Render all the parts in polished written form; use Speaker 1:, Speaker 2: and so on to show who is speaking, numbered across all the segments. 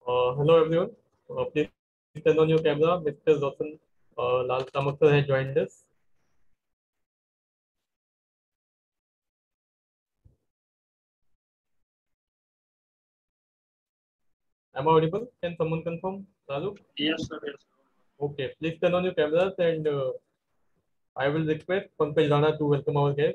Speaker 1: Hello everyone. Please turn on your camera. Mr. Roshan Lal Tamakar has joined us. Am I audible? Can someone confirm? Lalu?
Speaker 2: Yes, sir. Yes.
Speaker 1: Okay. Please turn on your cameras and I will request Pankaj Rana to welcome our guest.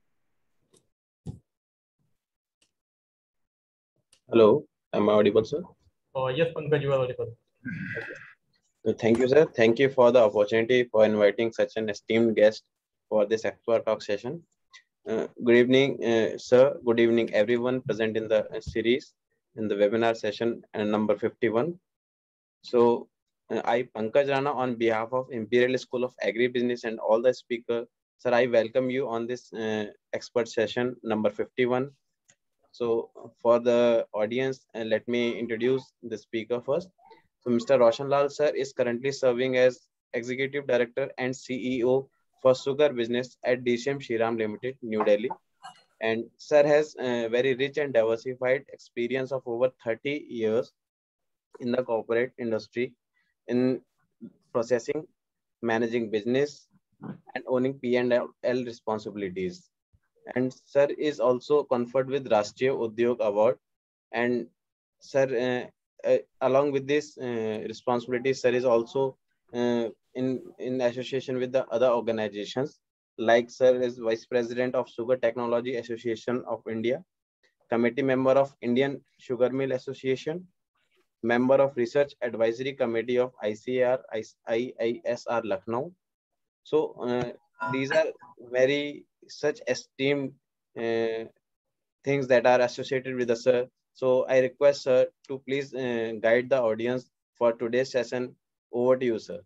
Speaker 3: Hello, am I audible, sir?
Speaker 1: Yes, Pankaj, you are audible.
Speaker 3: Thank you, sir. Thank you for the opportunity for inviting such an esteemed guest for this expert talk session. Good evening, sir. Good evening, everyone present in the series in the webinar session number 51. So, I, Pankaj Rana, on behalf of Imperial School of Agribusiness and all the speakers, sir, I welcome you on this expert session number 51. So, for the audience, let me introduce the speaker first. So Mr. Roshan Lal sir is currently serving as Executive Director and CEO for Sugar Business at DCM Shriram Limited, New Delhi. And sir has a very rich and diversified experience of over 30 years in the corporate industry in processing, managing business, and owning P&L responsibilities. And sir is also conferred with Rashtriya Udyog Award. And sir, along with this responsibility, sir is also in association with the other organizations. Like sir is Vice President of Sugar Technology Association of India, committee member of Indian Sugar Mill Association, member of Research Advisory Committee of ICAR, IISR Lucknow. So these are very such esteemed things that are associated with the sir. So I request sir to please guide the audience for today's session. Over to you, sir.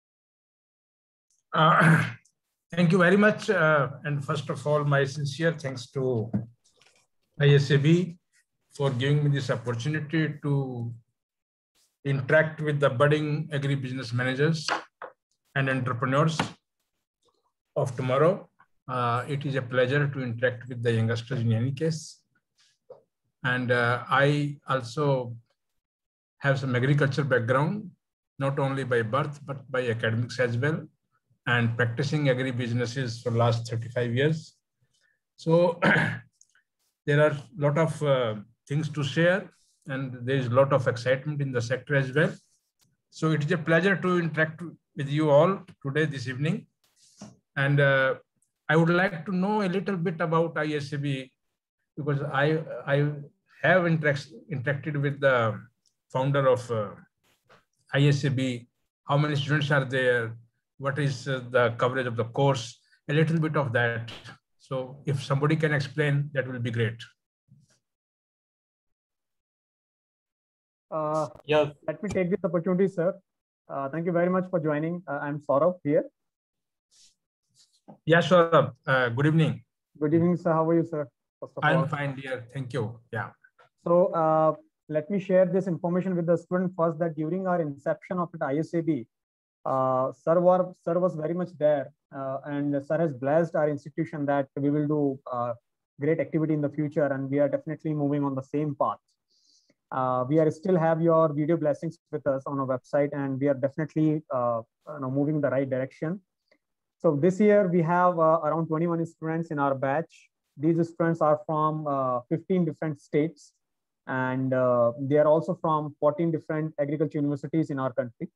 Speaker 2: Thank you very much. And first of all, my sincere thanks to ISAB for giving me this opportunity to interact with the budding agribusiness managers and entrepreneurs of tomorrow. It is a pleasure to interact with the youngsters in any case. And I also have some agriculture background, not only by birth, but by academics as well, and practicing agribusinesses for the last 35 years. So there are a lot of things to share, and there is a lot of excitement in the sector as well. So it is a pleasure to interact with you all today, this evening. And I would like to know a little bit about ISAB because I have interacted with the founder of ISAB, how many students are there, what is the coverage of the course, a little bit of that. So if somebody can explain, that will be great.
Speaker 1: Yes.
Speaker 4: Let me take this opportunity, sir. Thank you very much for joining. I'm Saurabh here.
Speaker 2: Yeah, Saurabh. Good evening.
Speaker 4: Good evening, sir. How are you, sir? First of all.
Speaker 2: I'm fine, dear. Thank you. Yeah.
Speaker 4: So let me share this information with the student first that during our inception of the ISAB, sir was very much there, and sir has blessed our institution that we will do great activity in the future, and we are definitely moving on the same path. We are still have your video blessings with us on our website, and we are definitely moving in the right direction. So this year we have around 21 students in our batch. These students are from 15 different states, and they are also from 14 different agriculture universities in our country.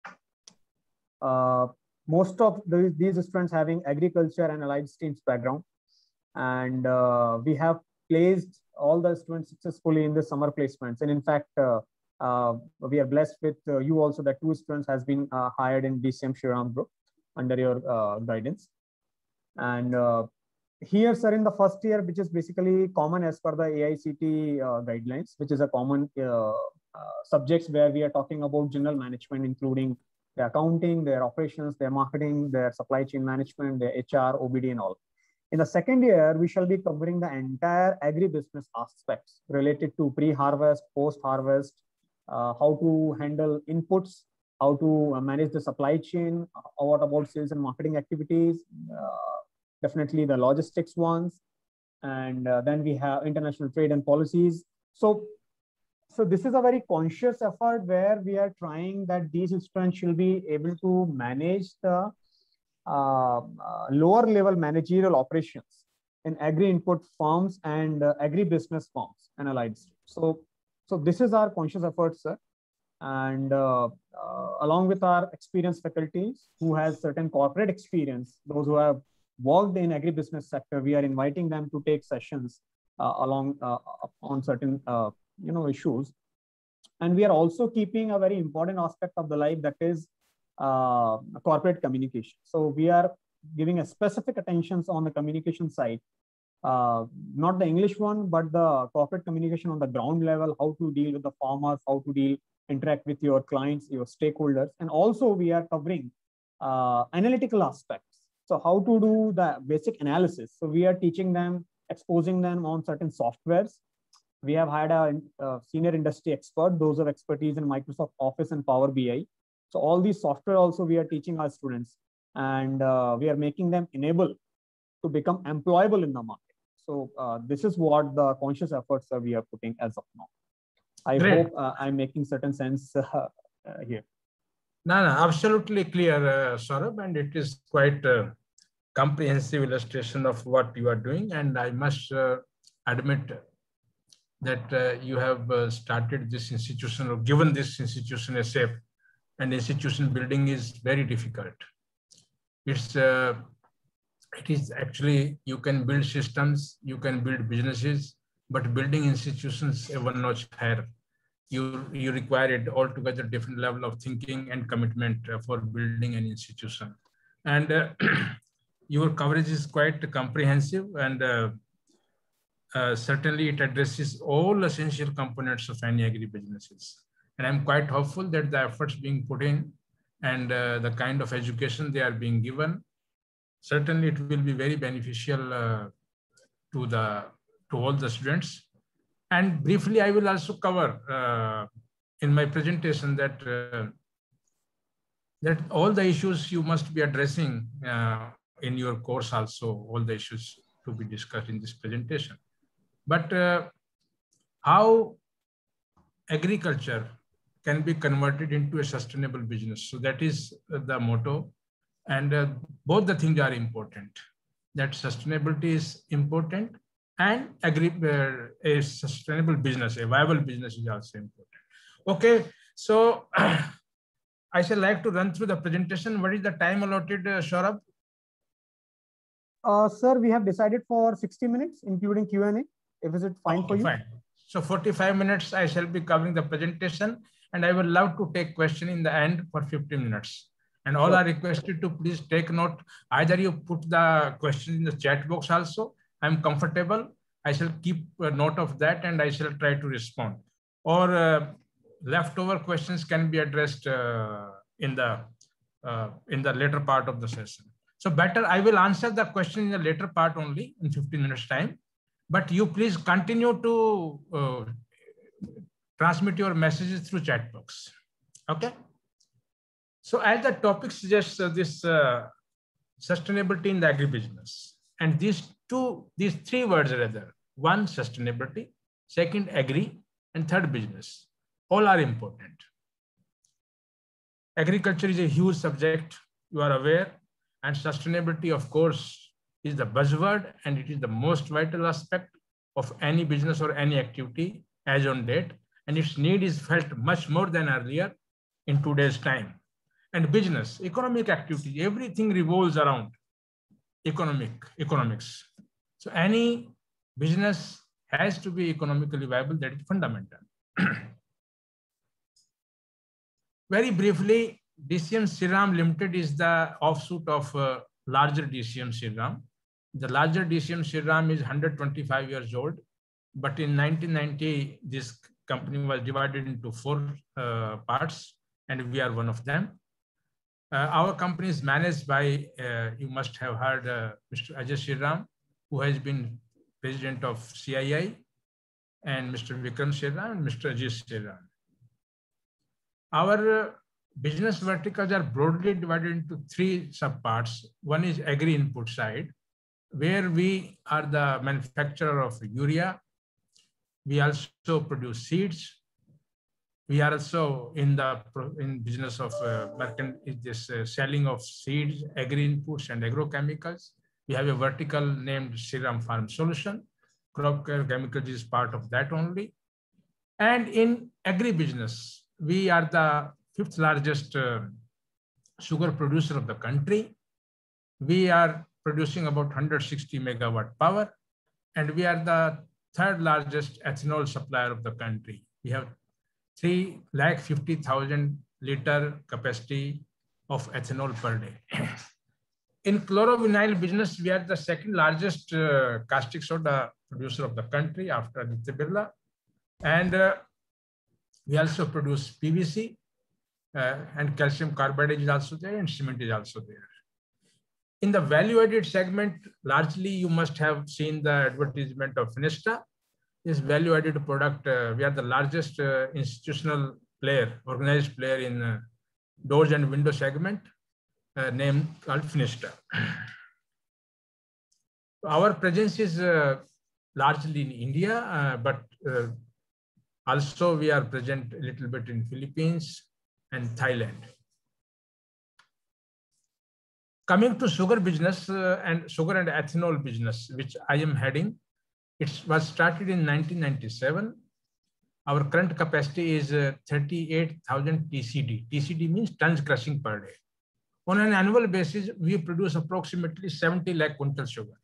Speaker 4: Most of these students having agriculture and allied streams background, and we have placed all the students successfully in the summer placements. And in fact, we are blessed with you also that 2 students has been hired in DCM Shriram Group under your guidance. And here, sir, in the first year, which is basically common as per the AICTE guidelines, which is a common subjects where we are talking about general management, including their accounting, their operations, their marketing, their supply chain management, their HR, OBD, and all. In the second year, we shall be covering the entire agribusiness aspects related to pre-harvest, post-harvest, how to handle inputs, how to manage the supply chain, what about sales and marketing activities, definitely the logistics ones, and then we have international trade and policies. So So this is a very conscious effort where we are trying that these students should be able to manage the lower level managerial operations in agri input firms and agri business firms and allied streams. So this is our conscious effort, sir. And along with our experienced faculties who has certain corporate experience, those who have worked in agribusiness sector, we are inviting them to take sessions along on certain issues. And we are also keeping a very important aspect of the life, that is corporate communication. So we are giving a specific attentions on the communication side, not the English one, but the corporate communication on the ground level, how to deal with the farmers, how to interact with your clients, your stakeholders. And also we are covering analytical aspects. So how to do the basic analysis. So we are teaching them, exposing them on certain softwares. We have had a senior industry expert, those of expertise in Microsoft Office and Power BI. So all these software also we are teaching our students, and we are making them enable to become employable in the market. So this is what the conscious efforts that we are putting as of now. I hope I'm making certain sense here.
Speaker 2: No, absolutely clear, Saurabh, and it is quite a comprehensive illustration of what you are doing. And I must admit that you have started this institution or given this institution a shape, and institution building is very difficult. It is actually, you can build systems, you can build businesses, but building institutions a one notch higher. You require it altogether different level of thinking and commitment for building an institution. And your coverage is quite comprehensive, and certainly it addresses all essential components of any agri-businesses. And I'm quite hopeful that the efforts being put in and the kind of education they are being given, certainly it will be very beneficial to all the students. And briefly, I will also cover in my presentation that all the issues you must be addressing in your course also, all the issues to be discussed in this presentation. But how agriculture can be converted into a sustainable business. So that is the motto. And both the things are important. That sustainability is important, and a sustainable business, a viable business is also important. Okay, so I shall like to run through the presentation. What is the time allotted, Saurabh?
Speaker 4: Sir, we have decided for 60 minutes, including Q&A. Is it fine for you?
Speaker 2: Fine. So 45 minutes, I shall be covering the presentation, and I would love to take question in the end for 50 minutes. And all are requested to please take note. Either you put the question in the chat box also. I'm comfortable. I shall keep a note of that, and I shall try to respond. Or leftover questions can be addressed in the later part of the session. So better, I will answer the question in the later part only in 15 minutes time. But you please continue to transmit your messages through chat box. Okay. So as the topic suggests, this sustainability in the agribusiness, and these three words rather, one sustainability, second agri, and third business, all are important. Agriculture is a huge subject, you are aware, and sustainability, of course, is the buzzword, and it is the most vital aspect of any business or any activity as on date, and its need is felt much more than earlier in today's time. And business, economic activity, everything revolves around economics. So any business has to be economically viable, that is fundamental. Very briefly, DCM Shriram Limited is the offshoot of larger DCM Shriram. The larger DCM Shriram is 125 years old, but in 1990, this company was divided into 4 parts, and we are one of them. Our company is managed by, you must have heard, Mr. Ajay Shriram, who has been president of CII, and Mr. Vikram Shriram and Mr. Ajay Shriram. Our business verticals are broadly divided into 3 subparts. One is agri-input side, where we are the manufacturer of urea. We also produce seeds, We are also in the business of selling of seeds, agri inputs, and agrochemicals. We have a vertical named Shriram Farm Solution. Crop care chemicals is part of that only. And in agri business, we are the 5th largest sugar producer of the country. We are producing about 160 megawatt power, and we are the 3rd largest ethanol supplier of the country. We have 350,000 liter capacity of ethanol per day. In chlorovinyl business, we are the 2nd largest caustic soda producer of the country after Aditya Birla. And we also produce PVC, and calcium carbide is also there, and cement is also there. In the value-added segment, largely you must have seen the advertisement of Finesta. This value-added product, we are the largest institutional player, organized player in doors and window segment, named called Finesta. Our presence is largely in India, but also we are present a little bit in Philippines and Thailand. Coming to sugar business and sugar and ethanol business, which I am heading, it was started in 1997. Our current capacity is 38,000 TCD. TCD means tons crushing per day. On an annual basis, we produce approximately 70 lakh quintal sugar.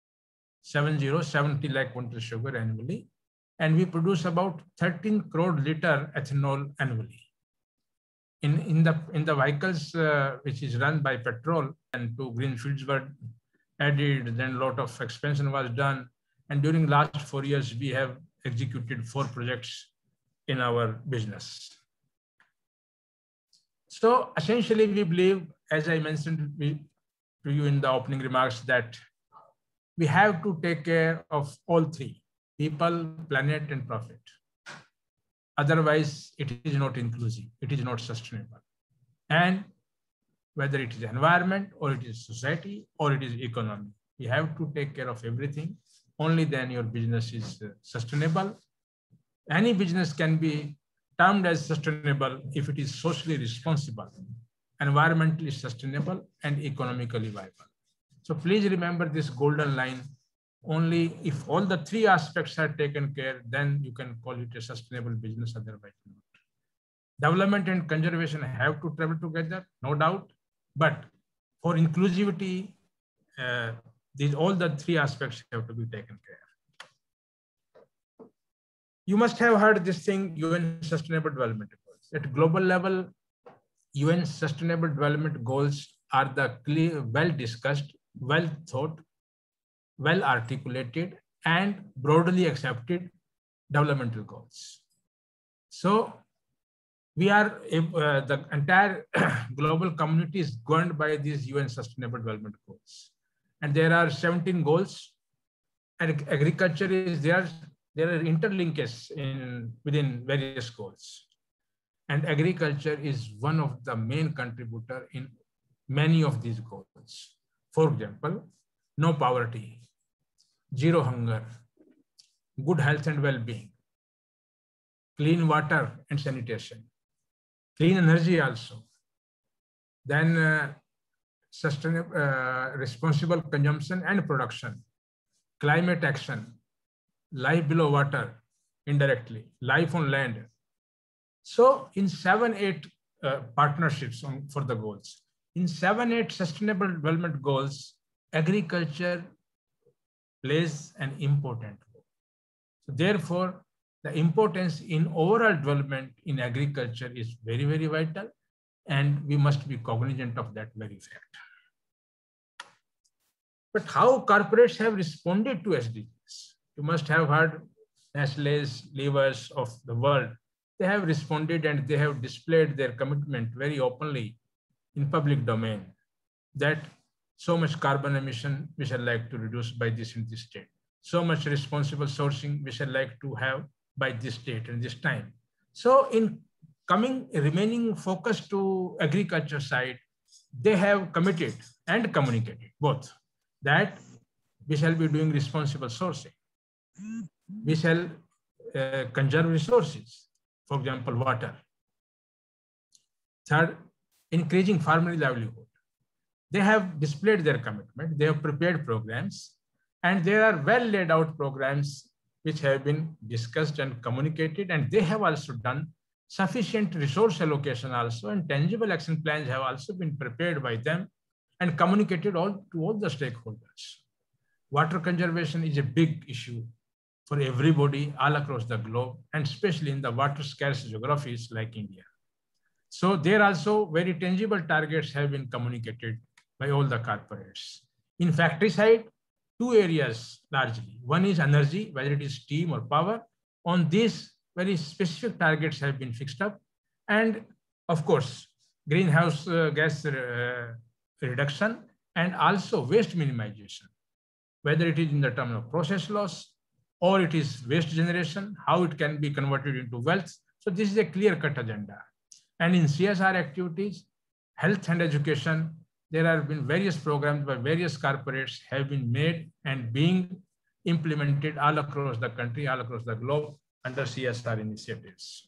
Speaker 2: 70 lakh quintal sugar annually. And we produce about 13 crore liter ethanol annually. In the vehicles which is run by petrol, and 2 green fields were added, then a lot of expansion was done. And during last 4 years, we have executed 4 projects in our business. So essentially, we believe, as I mentioned to you in the opening remarks, that we have to take care of all 3: people, planet, and profit. Otherwise, it is not inclusive. It is not sustainable. And whether it is environment, or it is society, or it is economy, you have to take care of everything. Only then your business is sustainable. Any business can be termed as sustainable if it is socially responsible, environmentally sustainable, and economically viable. So please remember this golden line. Only if all the 3 aspects are taken care, then you can call it a sustainable business, otherwise not. Development and conservation have to travel together, no doubt. But for inclusivity, all the 3 aspects have to be taken care. You must have heard this thing, UN Sustainable Development Goals. At global level, UN Sustainable Development Goals are the clear, well discussed, well thought, well articulated, and broadly accepted developmental goals. So we are, the entire global community is governed by these UN Sustainable Development Goals. And there are 17 goals, and agriculture is there. There are interlinkages within various goals. And agriculture is one of the main contributors in many of these goals. For example, no poverty, zero hunger, good health and well-being, clean water and sanitation, clean energy also, then sustainable, responsible consumption and production, climate action, life below water indirectly, life on land. So in 7-8 partnerships for the goals, in 7-8 sustainable development goals, agriculture plays an important role. So therefore, the importance in overall development in agriculture is very, very vital, and we must be cognizant of that very fact. But how corporates have responded to SDGs? You must have heard Nestle's, Levers of the world. They have responded and they have displayed their commitment very openly in public domain that so much carbon emission we shall like to reduce by this and this date. So much responsible sourcing we shall like to have by this date and this time. So in remaining focus to agriculture side, they have committed and communicated both that we shall be doing responsible sourcing. We shall conserve resources. for example, water. Third, increasing farmer livelihood. They have displayed their commitment. They have prepared programs, and there are well laid out programs which have been discussed and communicated, and they have also done sufficient resource allocation also, and tangible action plans have also been prepared by them and communicated to all the stakeholders. Water conservation is a big issue for everybody all across the globe, and especially in the water scarce geographies like India. So there also very tangible targets have been communicated by all the corporates. In factory side, two areas largely. One is energy, whether it is steam or power. On these, very specific targets have been fixed up. And of course, greenhouse gas reduction and also waste minimization, whether it is in the term of process loss or it is waste generation, how it can be converted into wealth. So this is a clear-cut agenda. And in CSR activities, health and education, there have been various programs by various corporates have been made and being implemented all across the country, all across the globe under CSR initiatives.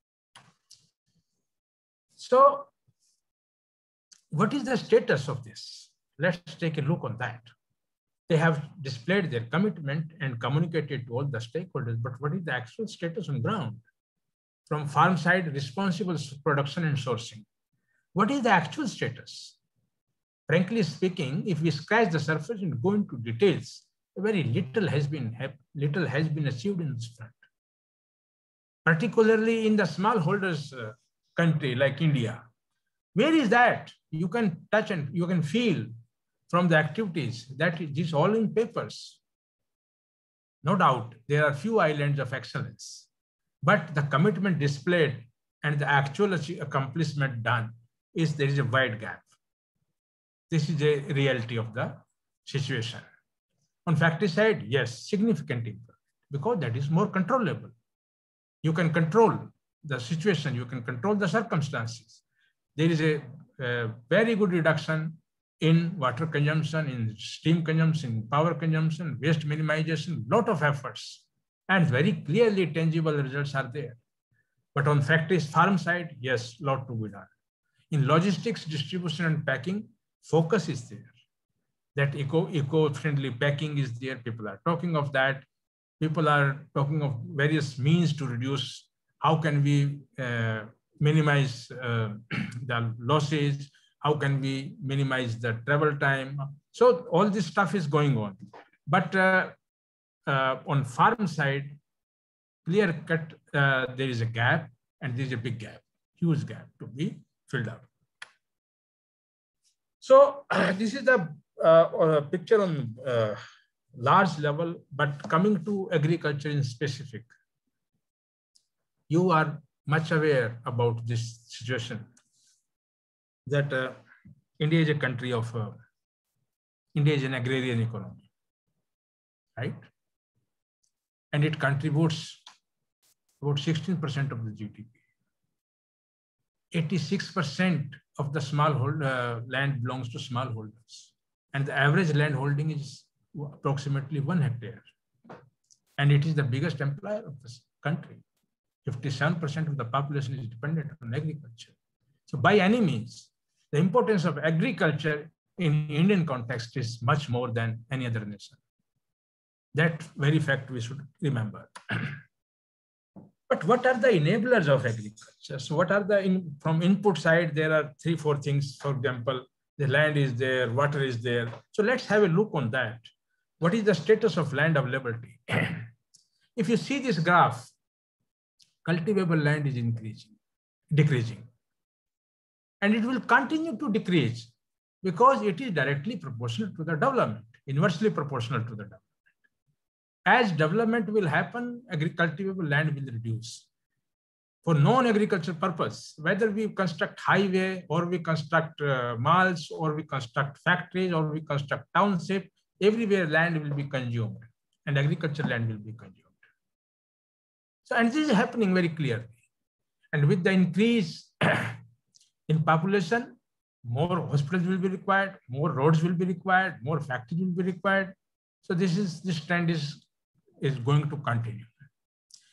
Speaker 2: So what is the status of this? Let's take a look on that. They have displayed their commitment and communicated to all the stakeholders, but what is the actual status on ground? From farm side, responsible production and sourcing. What is the actual status? Frankly speaking, if we scratch the surface and go into details, very little has been achieved in this front. Particularly in the smallholders country like India. Where is that? You can touch and you can feel from the activities that it is all in papers. No doubt, there are few islands of excellence, but the commitment displayed and the actual accomplishment done is there is a wide gap. This is a reality of the situation. On factory side, yes, significant improvement because that is more controllable. You can control the situation, you can control the circumstances. There is a very good reduction in water consumption, in steam consumption, in power consumption, waste minimization, lot of efforts, and very clearly tangible results are there. But on factories, farm side, yes, lot to be done. In logistics, distribution, and packing, focus is there. That eco-friendly packing is there. People are talking of that. People are talking of various means to reduce. How can we minimize the losses? How can we minimize the travel time? So all this stuff is going on. But on farm side, clear cut, there is a gap, and there is a big gap, huge gap to be filled out. So this is the picture on large level, but coming to agriculture in specific, you are much aware about this situation that India is a country of, India is an agrarian economy, right? And it contributes about 16% of the GDP. 86% of the land belongs to smallholders. And the average land holding is approximately 1 hectare. And it is the biggest employer of this country. 57% of the population is dependent on agriculture. So by any means, the importance of agriculture in Indian context is much more than any other nation. That very fact we should remember. But what are the enablers of agriculture? So what are from input side, there are 3-4 things. For example, the land is there, water is there. So let's have a look on that. What is the status of land availability? If you see this graph, cultivable land is decreasing. And it will continue to decrease because it is directly proportional to the development, inversely proportional to the development. As development will happen, cultivable land will reduce. For non-agricultural purpose, whether we construct highway or we construct malls or we construct factories or we construct township, everywhere land will be consumed and agricultural land will be consumed. So, and this is happening very clearly. And with the increase in population, more hospitals will be required, more roads will be required, more factories will be required. So this trend is going to continue.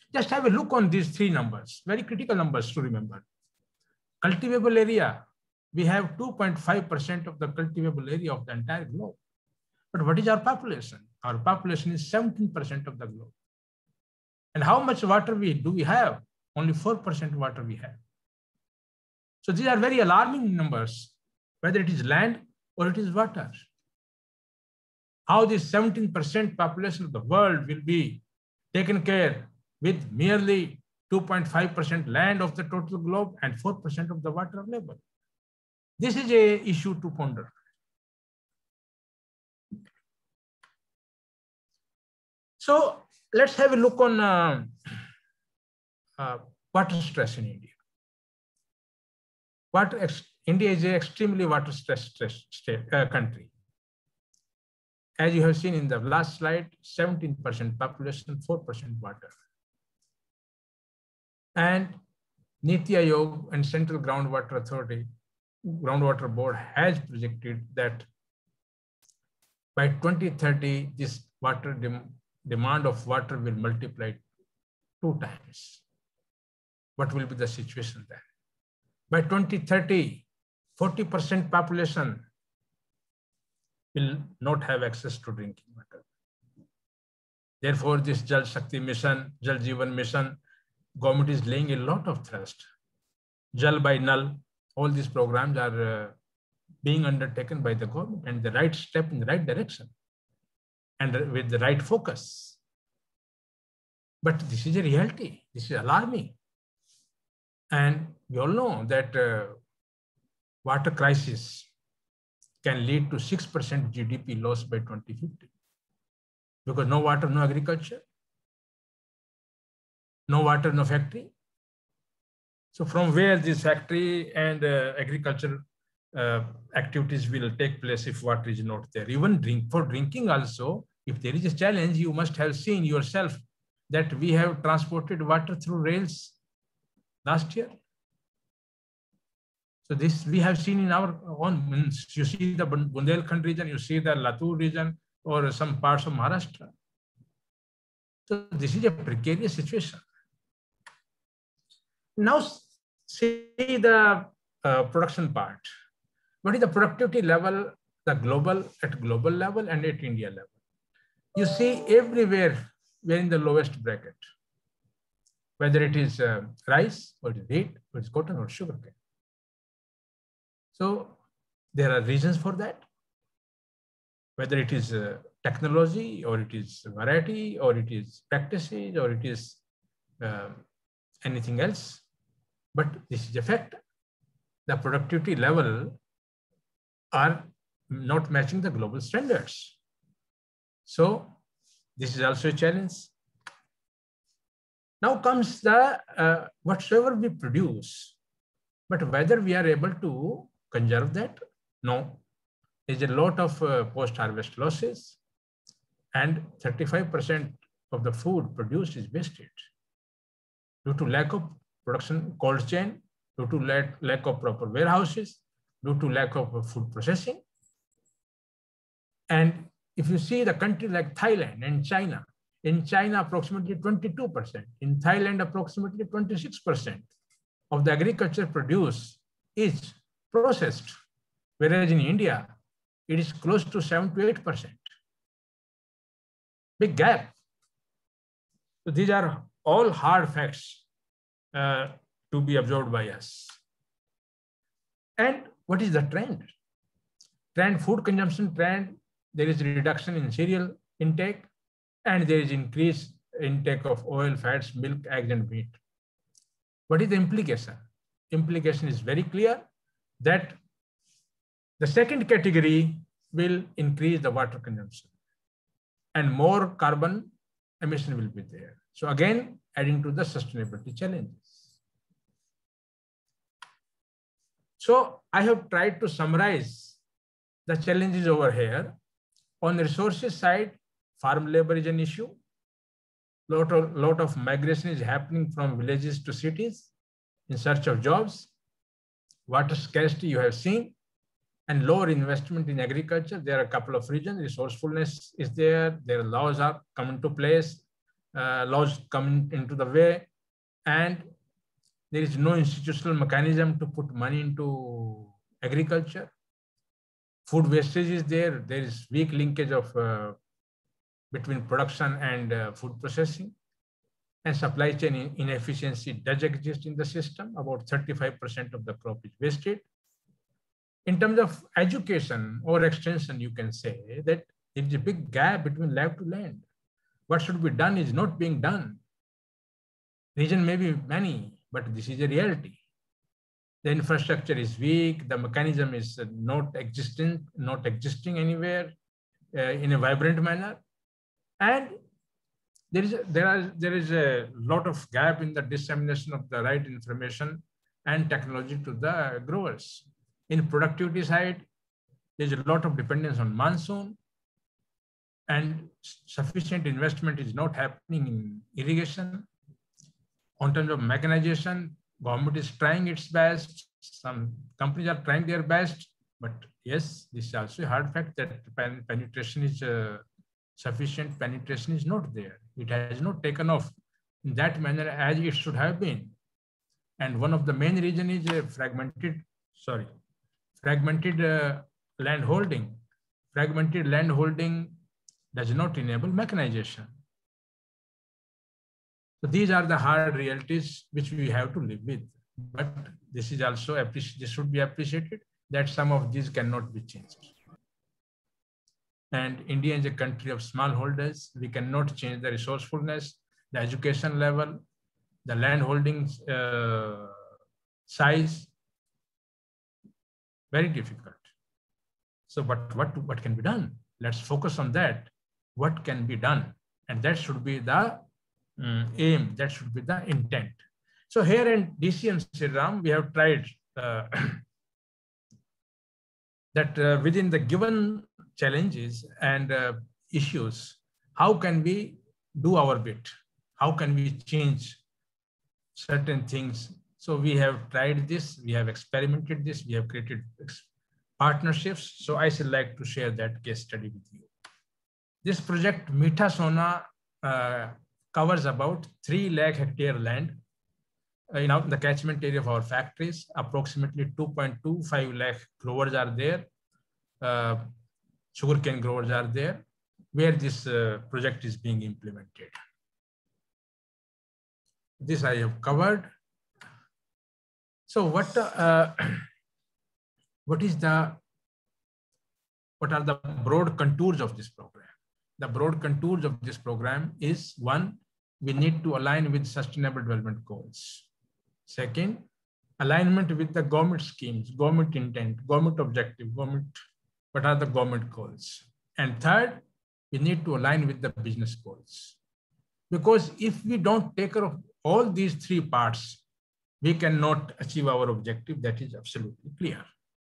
Speaker 2: Just have a look on these three numbers, very critical numbers to remember. Cultivable area, we have 2.5% of the cultivable area of the entire globe. But what is our population? Our population is 17% of the globe. And how much water do we have? Only 4% water we have. So these are very alarming numbers, whether it is land or it is water. How this 17% population of the world will be taken care with merely 2.5% land of the total globe and 4% of the water available. This is an issue to ponder. So let's have a look on water stress in India. India is an extremely water stressed country. As you have seen in the last slide, 17% population, 4% water. And Niti Aayog and Central Groundwater Authority, Groundwater Board has projected that by 2030, this demand of water will multiply 2 times. What will be the situation then? By 2030, 40% population will not have access to drinking water. Therefore, this Jal Shakti mission, Jal Jeevan mission, government is laying a lot of thrust. Jal by Nal, all these programs are being undertaken by the government and the right step in the right direction and with the right focus. But this is a reality. This is alarming. And we all know that water crisis can lead to 6% GDP loss by 2050. Because no water, no agriculture. No water, no factory. So from where this factory and agriculture activities will take place if water is not there? Even for drinking also, if there is a challenge, you must have seen yourself that we have transported water through rails last year. So this we have seen in our own, you see the Bundelkhand region, you see the Latur region or some parts of Maharashtra. So this is a precarious situation. Now see the production part. What is the productivity level, at global level and at India level? You see everywhere we are in the lowest bracket, whether it is rice or it is wheat or it is cotton or sugarcane. So there are reasons for that, whether it is technology or it is variety or it is practices or it is anything else. But this is a fact. The productivity level are not matching the global standards. So this is also a challenge. Now comes the whatsoever we produce, but whether we are able to conserve that? No. There's a lot of post-harvest losses and 35% of the food produced is wasted due to lack of production cold chain, due to lack of proper warehouses, due to lack of food processing. And if you see the country like Thailand and China, in China approximately 22%, in Thailand approximately 26% of the agriculture produce is processed, whereas in India, it is close to 7 to 8%. Big gap. So these are all hard facts to be observed by us. And what is the trend? Food consumption trend, there is a reduction in cereal intake and there is increased intake of oil, fats, milk, eggs, and meat. What is the implication? Implication is very clear that the second category will increase the water consumption and more carbon emission will be there. So again, adding to the sustainability challenges. So I have tried to summarize the challenges over here. On the resources side, farm labor is an issue. Lot of migration is happening from villages to cities in search of jobs. Water scarcity you have seen, and lower investment in agriculture. There are a couple of reasons. Resourcefulness is there. Their laws are come into place. laws come into the way, and there is no institutional mechanism to put money into agriculture. Food wastage is there. There is weak linkage of between production and food processing, and supply chain inefficiency does exist in the system. About 35% of the crop is wasted. In terms of education or extension, you can say that there is a big gap between lab to land. What should be done is not being done. Reason may be many, but this is a reality. The infrastructure is weak. The mechanism is not existing anywhere in a vibrant manner, and there is a lot of gap in the dissemination of the right information and technology to the growers. In productivity side, there's a lot of dependence on monsoon, and sufficient investment is not happening in irrigation. On terms of mechanization, government is trying its best. Some companies are trying their best, but yes, this is also a hard fact that penetration is sufficient penetration is not there. It has not taken off in that manner as it should have been. And one of the main reasons is fragmented land holding. Fragmented land holding does not enable mechanization. So these are the hard realities which we have to live with. But this is also this should be appreciated that some of these cannot be changed. And India is a country of smallholders. We cannot change the resourcefulness, the education level, the land holding size. Very difficult. So, but what can be done? Let's focus on that. What can be done? And that should be the aim. That should be the intent. So here in DCM Shriram, we have tried that within the given challenges and issues, how can we do our bit? How can we change certain things? So we have tried this, we have experimented this, we have created partnerships. So I should like to share that case study with you. This project Meetha Sona covers about 3 lakh hectare land in the catchment area of our factories. Approximately 2.25 lakh growers are there. Sugarcane growers are there, where this project is being implemented. This I have covered. So what are the broad contours of this program? The broad contours of this program is: 1, we need to align with Sustainable Development Goals. Second, alignment with the government schemes, government intent, government objective, what are the government goals? And third, we need to align with the business goals. Because if we don't take care of all these 3 parts, we cannot achieve our objective. That is absolutely clear.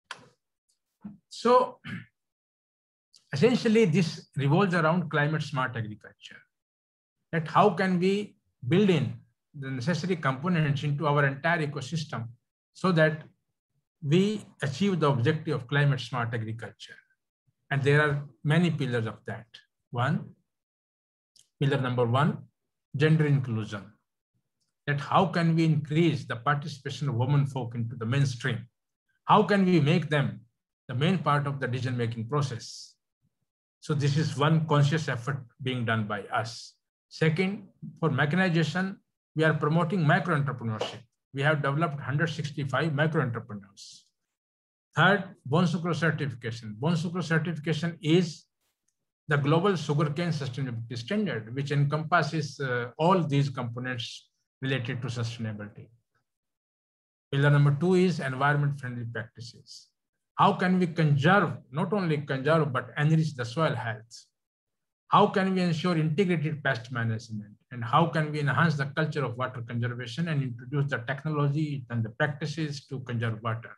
Speaker 2: So essentially, this revolves around climate smart agriculture. That how can we build in the necessary components into our entire ecosystem so that we achieve the objective of climate smart agriculture. And there are many pillars of that. Pillar number 1, gender inclusion. That how can we increase the participation of women folk into the mainstream? How can we make them the main part of the decision-making process? So this is one conscious effort being done by us. Second, for mechanization, we are promoting micro-entrepreneurship. We have developed 165 micro-entrepreneurs. Third, Bone Sucrose certification. Bone Sucrose certification is the global sugarcane sustainability standard, which encompasses all these components related to sustainability. Pillar number 2 is environment-friendly practices. How can we conserve, not only conserve, but enrich the soil health? How can we ensure integrated pest management? And how can we enhance the culture of water conservation and introduce the technology and the practices to conserve water?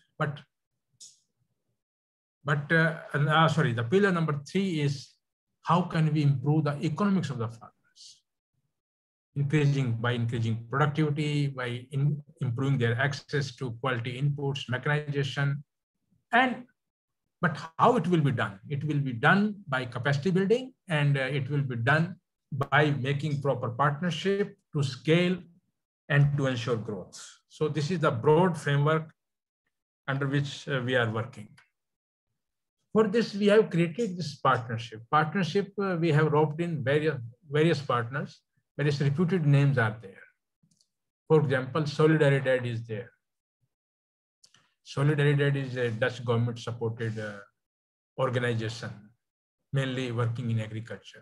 Speaker 2: The pillar number 3 is how can we improve the economics of the farmers? By increasing productivity, by improving their access to quality inputs, mechanization, but how it will be done? It will be done by capacity building, and it will be done by making proper partnership to scale and to ensure growth. So this is the broad framework under which we are working. For this, we have created this partnership. We have roped in various partners. Various reputed names are there. For example, Solidaridad is there. Solidaridad is a Dutch government-supported organization, mainly working in agriculture.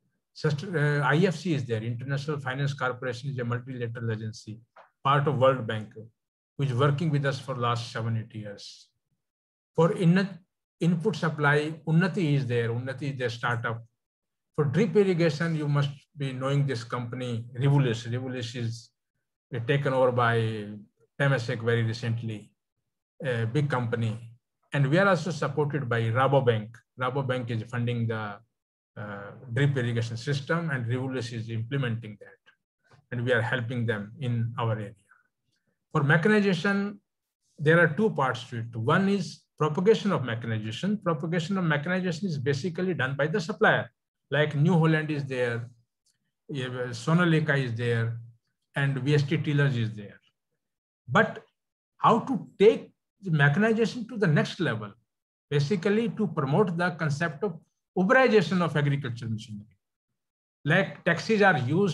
Speaker 2: IFC is there. International Finance Corporation is a multilateral agency, part of World Bank, which is working with us for the last 7-8 years. For input supply, Unnati is there. Unnati is a startup. For drip irrigation, you must be knowing this company, Revulis. Revulis is taken over by Temasek very recently, a big company. And we are also supported by Rabobank. Rabobank is funding the drip irrigation system, and Revulis is implementing that. And we are helping them in our area. For mechanization, there are two parts to it. One is propagation of mechanization. Propagation of mechanization is basically done by the supplier. Like New Holland is there, Sonalika is there, and VST Tillers is there. But how to take the mechanization to the next level, basically to promote the concept of Uberization of agricultural machinery. Like taxis are used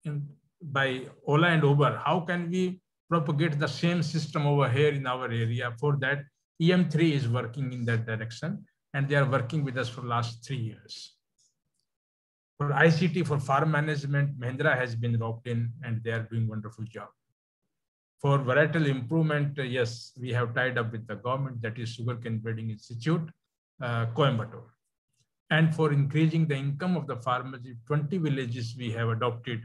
Speaker 2: by Ola and Uber, how can we propagate the same system over here in our area? For that, EM3 is working in that direction, and they are working with us for the last 3 years. For ICT, for farm management, Mahindra has been roped in, and they are doing a wonderful job. For varietal improvement, yes, we have tied up with the government, that is Sugarcane Breeding Institute, Coimbatore. And for increasing the income of the farmers, 20 villages we have adopted,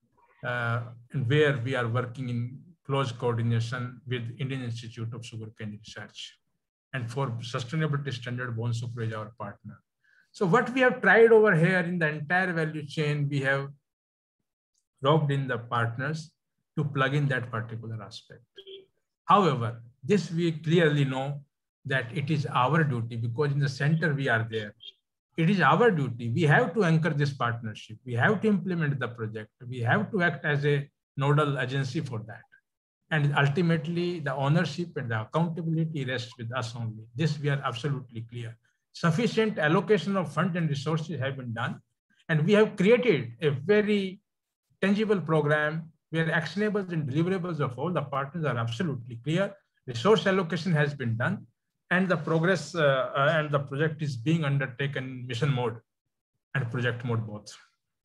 Speaker 2: and where we are working in close coordination with Indian Institute of Sugarcane Research. And for sustainability standard, Bonsucro is our partner. So what we have tried over here in the entire value chain, we have roped in the partners to plug in that particular aspect. However, this we clearly know that it is our duty, because in the center we are there. It is our duty. We have to anchor this partnership. We have to implement the project. We have to act as a nodal agency for that. And ultimately, the ownership and the accountability rests with us only. This we are absolutely clear. Sufficient allocation of funds and resources have been done. And we have created a very tangible program where actionables and deliverables of all the partners are absolutely clear. Resource allocation has been done, and the progress and the project is being undertaken in mission mode and project mode both.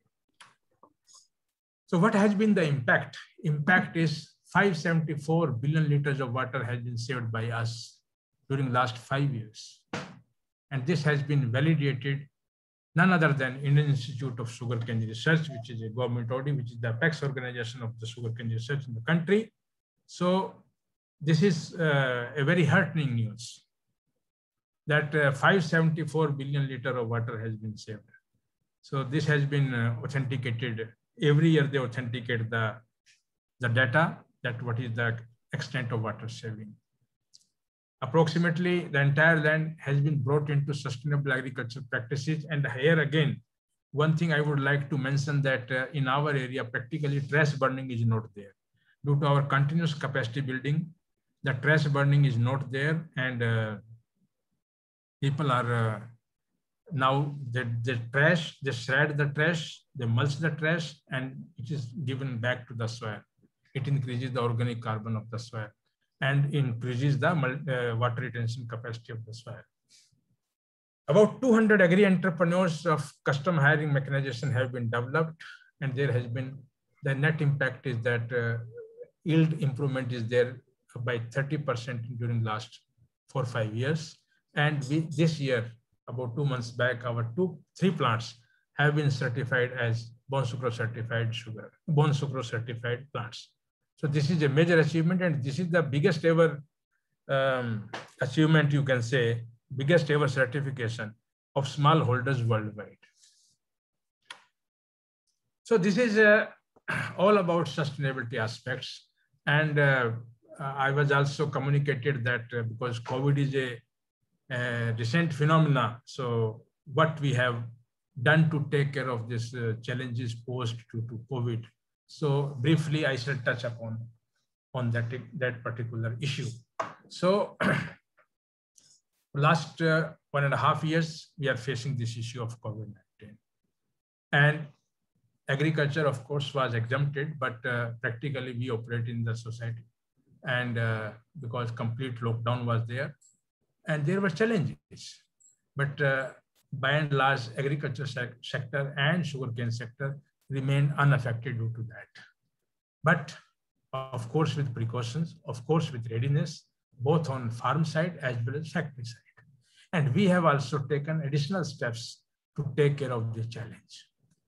Speaker 2: So what has been the impact? Impact is 574 billion liters of water has been saved by us during the last 5 years. And this has been validated none other than Indian Institute of Sugarcane Research, which is a government body, which is the apex organization of the sugarcane research in the country. So this is a very heartening news that 574 billion liters of water has been saved. So this has been authenticated. Every year they authenticate the data, that what is the extent of water saving. Approximately the entire land has been brought into sustainable agricultural practices. And here again, one thing I would like to mention that in our area, practically trash burning is not there. Due to our continuous capacity building, the trash burning is not there, and people are now the trash, they shred the trash, they mulch the trash, and it is given back to the soil. It increases the organic carbon of the soil and increases the water retention capacity of the soil. About 200 agri-entrepreneurs of custom hiring mechanization have been developed, and there has been, the net impact is that yield improvement is there by 30% during last 4 or 5 years. And this year, about 2 months back, our 3 plants have been certified as Bonsucro certified sugar, Bonsucro certified plants. So this is a major achievement, and this is the biggest ever achievement, you can say, biggest ever certification of smallholders worldwide. So this is all about sustainability aspects. And I was also communicated that because COVID is a recent phenomena, so what we have done to take care of these challenges posed to COVID. So briefly, I shall touch upon that particular issue. So last 1.5 years, we are facing this issue of COVID-19. And agriculture, of course, was exempted, but practically we operate in the society. And because complete lockdown was there, and there were challenges. But by and large, agriculture sector and sugarcane sector remained unaffected due to that. But of course, with precautions, of course, with readiness, both on farm side as well as factory side. And we have also taken additional steps to take care of this challenge.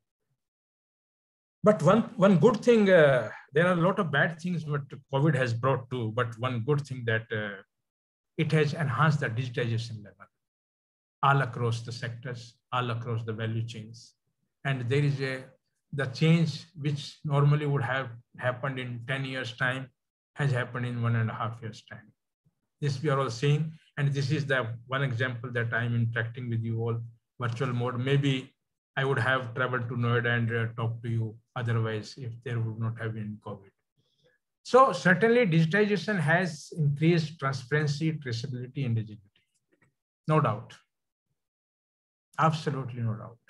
Speaker 2: But one good thing, there are a lot of bad things what COVID has brought to, but one good thing that it has enhanced the digitization level all across the sectors, all across the value chains. And there is the change which normally would have happened in 10 years' time has happened in 1.5 years' time. This we are all seeing, and this is the one example that I'm interacting with you all, virtual mode. Maybe I would have traveled to Noida and talked to you otherwise if there would not have been COVID. So certainly digitization has increased transparency, traceability, and agility. No doubt. Absolutely no doubt.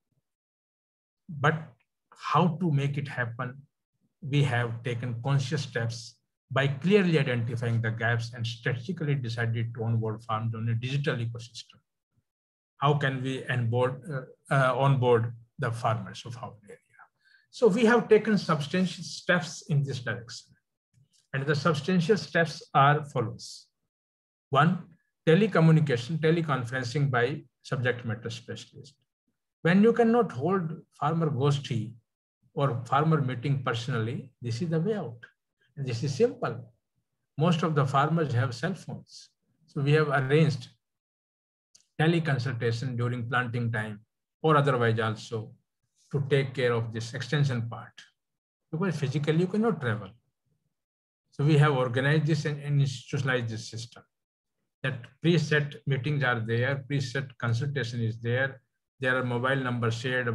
Speaker 2: But how to make it happen? We have taken conscious steps by clearly identifying the gaps and strategically decided to onboard farms on a digital ecosystem. How can we onboard the farmers of our area? So we have taken substantial steps in this direction. And the substantial steps are follows. One, teleconferencing by subject matter specialist. When you cannot hold farmer goshti or farmer meeting personally, this is the way out. And this is simple. Most of the farmers have cell phones. So we have arranged teleconsultation during planting time or otherwise also to take care of this extension part. Because physically you cannot travel. So we have organized this and institutionalized this system. That preset meetings are there, preset consultation is there. There are mobile numbers shared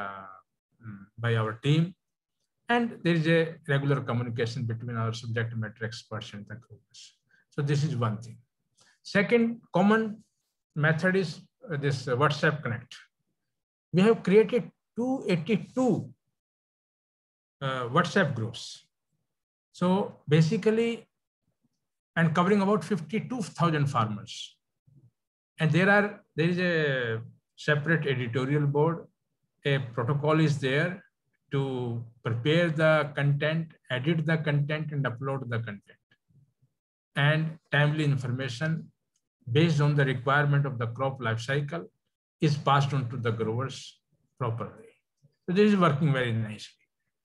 Speaker 2: by our team. And there is a regular communication between our subject matter experts and the growers. So this is one thing. Second common method is this WhatsApp Connect. We have created 282 WhatsApp groups. So basically, and covering about 52,000 farmers. And there is a separate editorial board. A protocol is there to prepare the content, edit the content, and upload the content. And timely information based on the requirement of the crop life cycle is passed on to the growers properly. So this is working very nicely.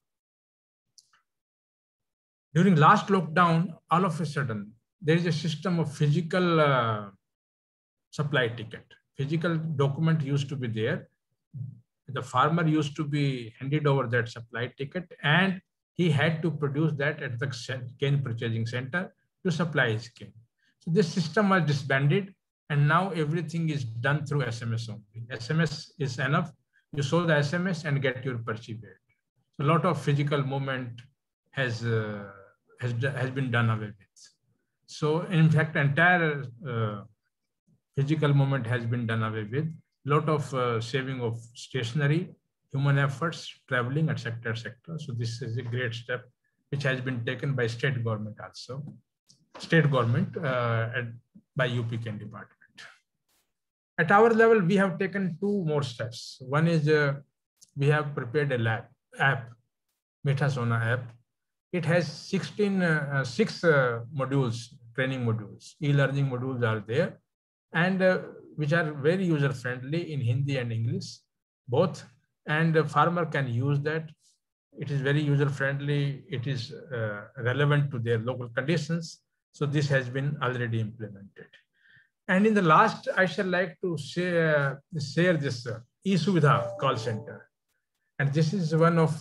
Speaker 2: During last lockdown, all of a sudden, there is a system of physical supply ticket. Physical document used to be there. The farmer used to be handed over that supply ticket and he had to produce that at the cane purchasing center to supply his cane. So this system was disbanded and now everything is done through SMS only. SMS is enough. You show the SMS and get your purchase paid. So a lot of physical movement has been done away with. So in fact, entire physical movement has been done away with. Lot of saving of stationery, human efforts, traveling, etc., etc. So this is a great step which has been taken by state government also. State government by UP Cane Department. At our level, we have taken two more steps. One is we have prepared a app, Metasona app. It has 6 modules, training modules, e-learning modules are there, and which are very user-friendly in Hindi and English, both. And the farmer can use that. It is very user-friendly. It is relevant to their local conditions. So this has been already implemented. And in the last, I shall like to share this eSuvidha call center. And this is one of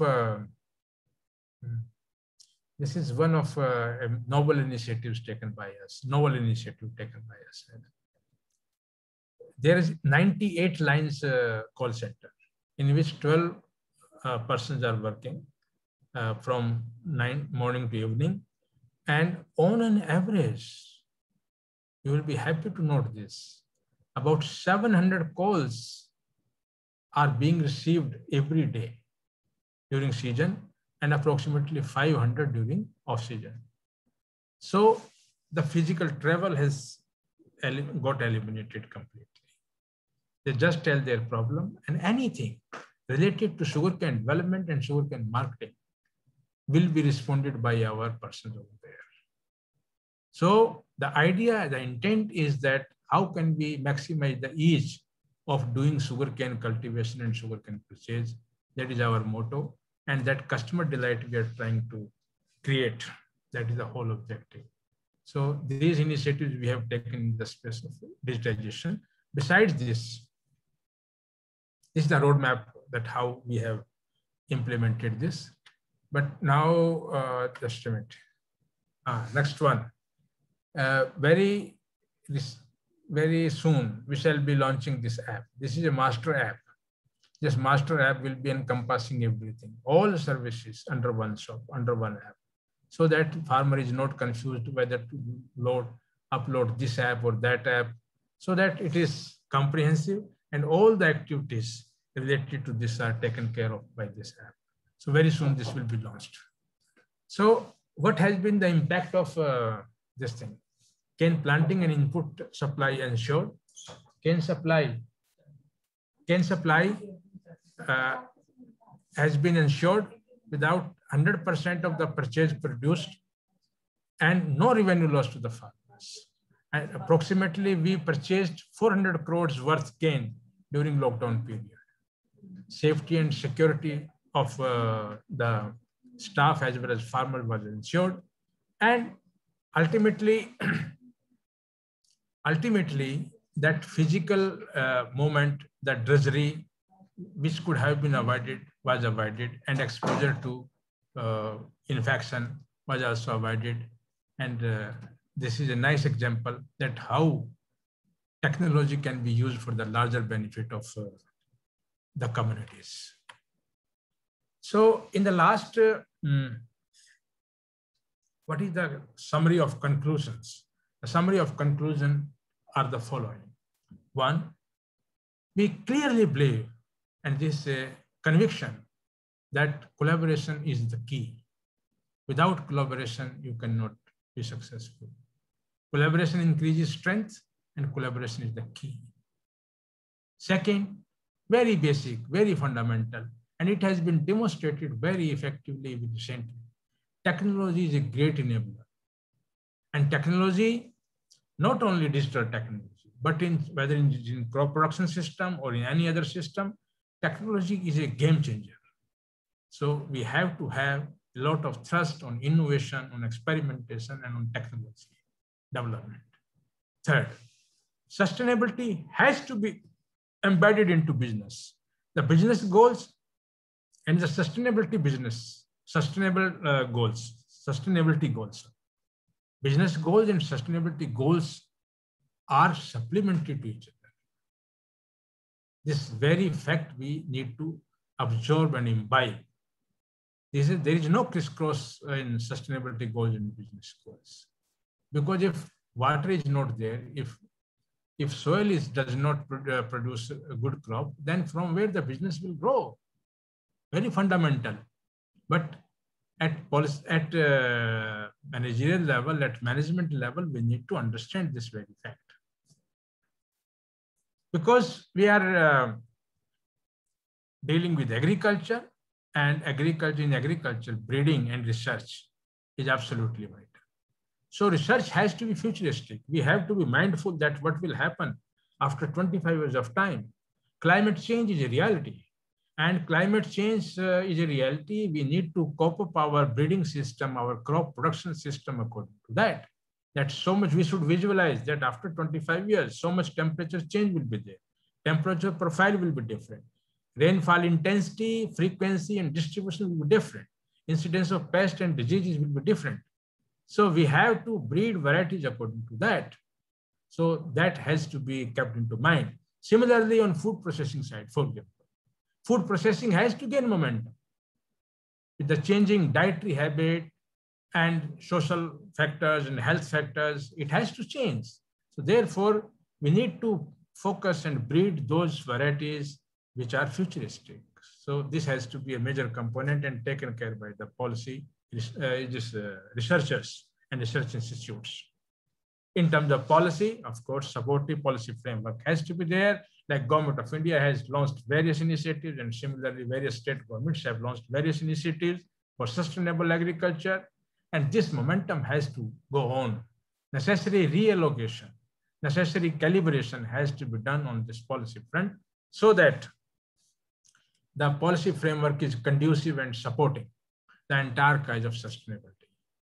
Speaker 2: novel initiatives taken by us. There is 98 lines call center. in which 12 persons are working from 9 morning to evening. And on an average, you will be happy to note this, about 700 calls are being received every day during season and approximately 500 during off season. So the physical travel has got eliminated completely. They just tell their problem, and anything related to sugarcane development and sugarcane marketing will be responded by our persons over there. So the idea, the intent is that how can we maximize the ease of doing sugarcane cultivation and sugarcane purchase? That is our motto, and that customer delight we are trying to create. That is the whole objective. So these initiatives we have taken in the space of digitization. Besides this is the roadmap that how we have implemented this. But now, just a minute. Next one. Very soon, we shall be launching this app. This is a master app. This master app will be encompassing everything, all services under one shop, under one app, so that farmer is not confused whether to upload this app or that app, so that it is comprehensive and all the activities related to this are taken care of by this app. So very soon this will be launched. So what has been the impact of this thing? Cane planting and input supply ensured. Cane supply has been ensured without 100% of the purchase produced and no revenue loss to the farmers. And approximately we purchased 400 crores worth cane during lockdown period. Safety and security of the staff as well as farmers was ensured, and ultimately that physical movement, that drudgery which could have been avoided was avoided, and exposure to infection was also avoided. And this is a nice example that how technology can be used for the larger benefit of the communities. So in the last, what is the summary of conclusions? The summary of conclusion are the following. One, we clearly believe, and this conviction, that collaboration is the key. Without collaboration, you cannot be successful. Collaboration increases strength, and collaboration is the key. Second, very basic, very fundamental, and it has been demonstrated very effectively recently. Technology is a great enabler. And technology, not only digital technology, but whether in crop production system or in any other system, technology is a game changer. So we have to have a lot of thrust on innovation, on experimentation, and on technology development. Third, sustainability has to be embedded into business. The business goals and the sustainability sustainability goals. Business goals and sustainability goals are supplementary to each other. This very fact we need to absorb and imbibe. There is no crisscross in sustainability goals and business goals. Because if water is not there, if soil does not produce a good crop, then from where the business will grow? Very fundamental. But at managerial level, at management level, we need to understand this very fact. Because we are dealing with agriculture, and in agriculture, breeding and research is absolutely vital. So research has to be futuristic. We have to be mindful that what will happen after 25 years of time. Climate change is a reality. And climate change is a reality. We need to cope up our breeding system, our crop production system according to that. That's so much we should visualize that after 25 years, so much temperature change will be there. Temperature profile will be different. Rainfall intensity, frequency, and distribution will be different. Incidence of pests and diseases will be different. So we have to breed varieties according to that. So that has to be kept into mind. Similarly, on food processing side, for example, food processing has to gain momentum. With the changing dietary habit and social factors and health factors, it has to change. So therefore, we need to focus and breed those varieties which are futuristic. So this has to be a major component and taken care by the policy researchers and research institutes. In terms of policy, of course, supportive policy framework has to be there. Like Government of India has launched various initiatives, and similarly, various state governments have launched various initiatives for sustainable agriculture. And this momentum has to go on. Necessary reallocation, necessary calibration has to be done on this policy front so that the policy framework is conducive and supporting the entire cause of sustainability.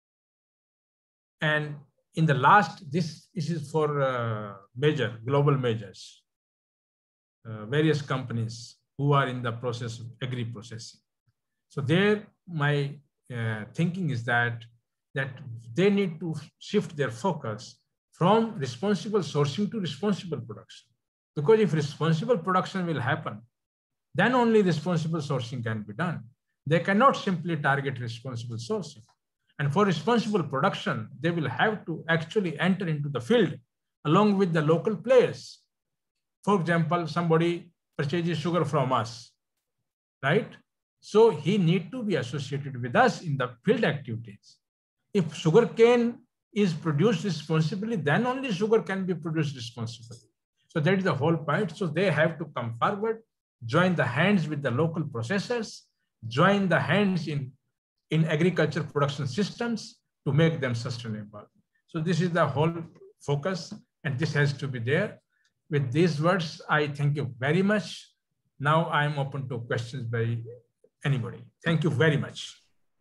Speaker 2: And in the last, this is for major global majors, various companies who are in the process of agri-processing. So there, my thinking is that they need to shift their focus from responsible sourcing to responsible production. Because if responsible production will happen, then only responsible sourcing can be done. They cannot simply target responsible sourcing. And for responsible production, they will have to actually enter into the field along with the local players. For example, somebody purchases sugar from us, right? So he needs to be associated with us in the field activities. If sugarcane is produced responsibly, then only sugar can be produced responsibly. So that is the whole point. So they have to come forward, join the hands with the local processors, join the hands in agriculture production systems to make them sustainable. So this is the whole focus, and this has to be there. With these words, I thank you very much. Now I'm open to questions by anybody. Thank you very much.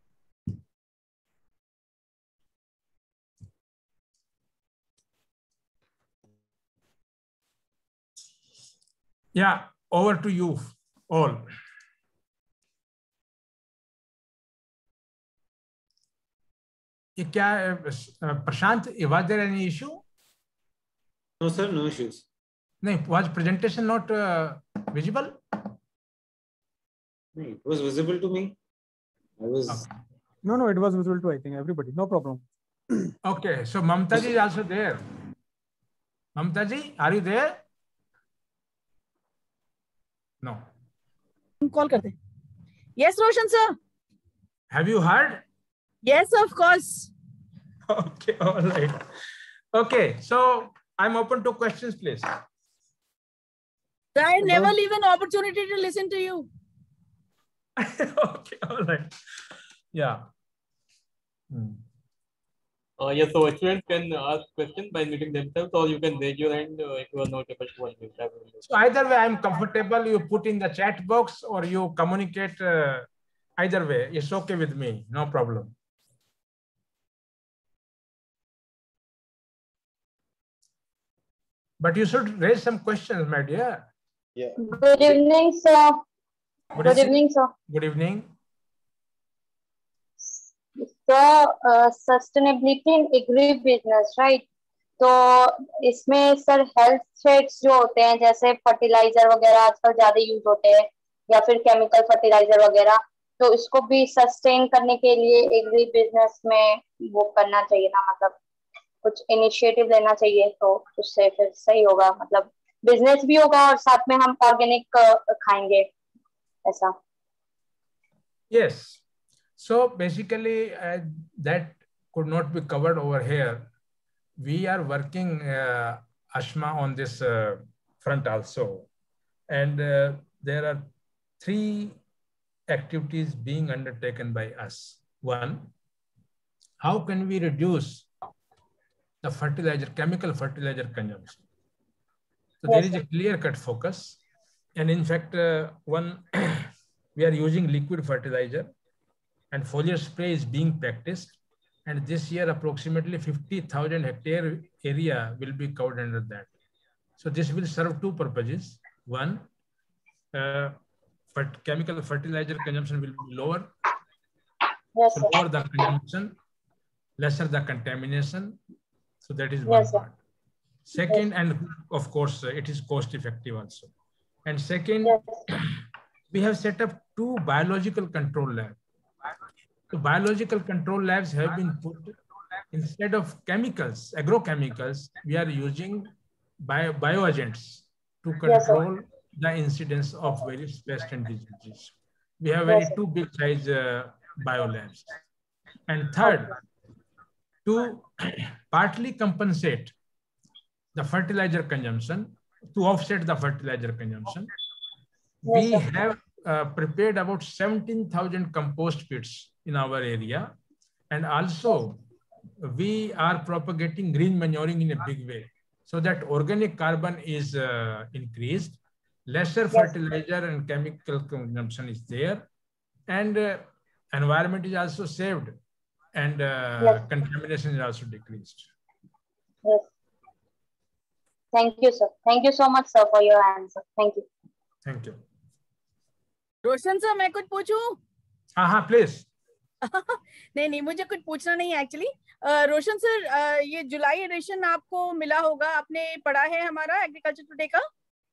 Speaker 2: Yeah, over to you all. Prashant, was there any issue?
Speaker 5: No, sir, no issues.
Speaker 2: No, was presentation not visible?
Speaker 5: No, it was visible to me. I was.
Speaker 2: Okay.
Speaker 4: No, it was visible to, I think, everybody. No problem.
Speaker 2: Okay, so Mamtaji is also there. Mamtaji, are you there? No.
Speaker 6: Call karte. Yes, Roshan sir.
Speaker 2: Have you heard?
Speaker 6: Yes, of course.
Speaker 2: Okay, all right. Okay, so I'm open to questions, please.
Speaker 6: I never leave an opportunity to listen to you.
Speaker 2: Okay, all right. Yeah.
Speaker 1: Yes, so students can ask questions by muting themselves, or you can raise your hand if you are not able to unmute.
Speaker 2: So either way, I'm comfortable. You put in the chat box or you communicate. Either way, it's okay with me. No problem. But you should raise some questions, my dear.
Speaker 3: Yeah.
Speaker 7: Good evening, sir. Good evening, sir.
Speaker 2: Good evening.
Speaker 7: So, sustainability in agri business, right? तो इसमें sir health threats जो होते हैं, जैसे fertiliser वगैरह आजकल ज्यादा use होते हैं या फिर केमिकल फर्टिलाइजर वगैरह, तो इसको भी सस्टेन करने के लिए एग्री बिजनेस में वो करना चाहिए ना, मतलब कुछ इनिशिएटिव लेना चाहिए, तो उससे फिर सही होगा, मतलब बिजनेस भी होगा और साथ में हम ऑर्गेनिक खाएंगे ऐसा.
Speaker 2: Yes. So basically that could not be covered over here. We are working, Ashma, on this front also. And there are 3 activities being undertaken by us. One, how can we reduce the fertilizer, chemical fertilizer consumption? So there is a clear-cut focus. And in fact, one, we are using liquid fertilizer and foliar spray is being practiced. And this year, approximately 50,000 hectare area will be covered under that. So this will serve 2 purposes. One, chemical fertilizer consumption will be lower.
Speaker 7: Yes,
Speaker 2: so lower the consumption, lesser the contamination. So that is one part. Second, and of course, it is cost effective also. And second, we have set up 2 biological control labs. So biological control labs have been put, instead of chemicals, agrochemicals, we are using bioagents to control the incidence of various pests and diseases. We have very 2 big size biolabs. And third, to partly compensate the fertilizer consumption, to offset the fertilizer consumption, we have prepared about 17,000 compost pits in our area. And also we are propagating green manuring in a big way, so that organic carbon is increased, lesser fertilizer and chemical consumption is there, and environment is also saved, and contamination is also decreased.
Speaker 7: Yes. Thank you, sir. Thank you so much, sir, for your answer. Thank you.
Speaker 2: Thank you.
Speaker 6: Roshan sir, मैं कुछ पूछूं?
Speaker 2: हाँ please.
Speaker 6: नहीं, मुझे कुछ पूछना नहीं है एक्चुअली। रोशन सर, ये जुलाई एडिशन आपको मिला होगा, आपने पढ़ा है हमारा एग्रीकल्चर टुडे का?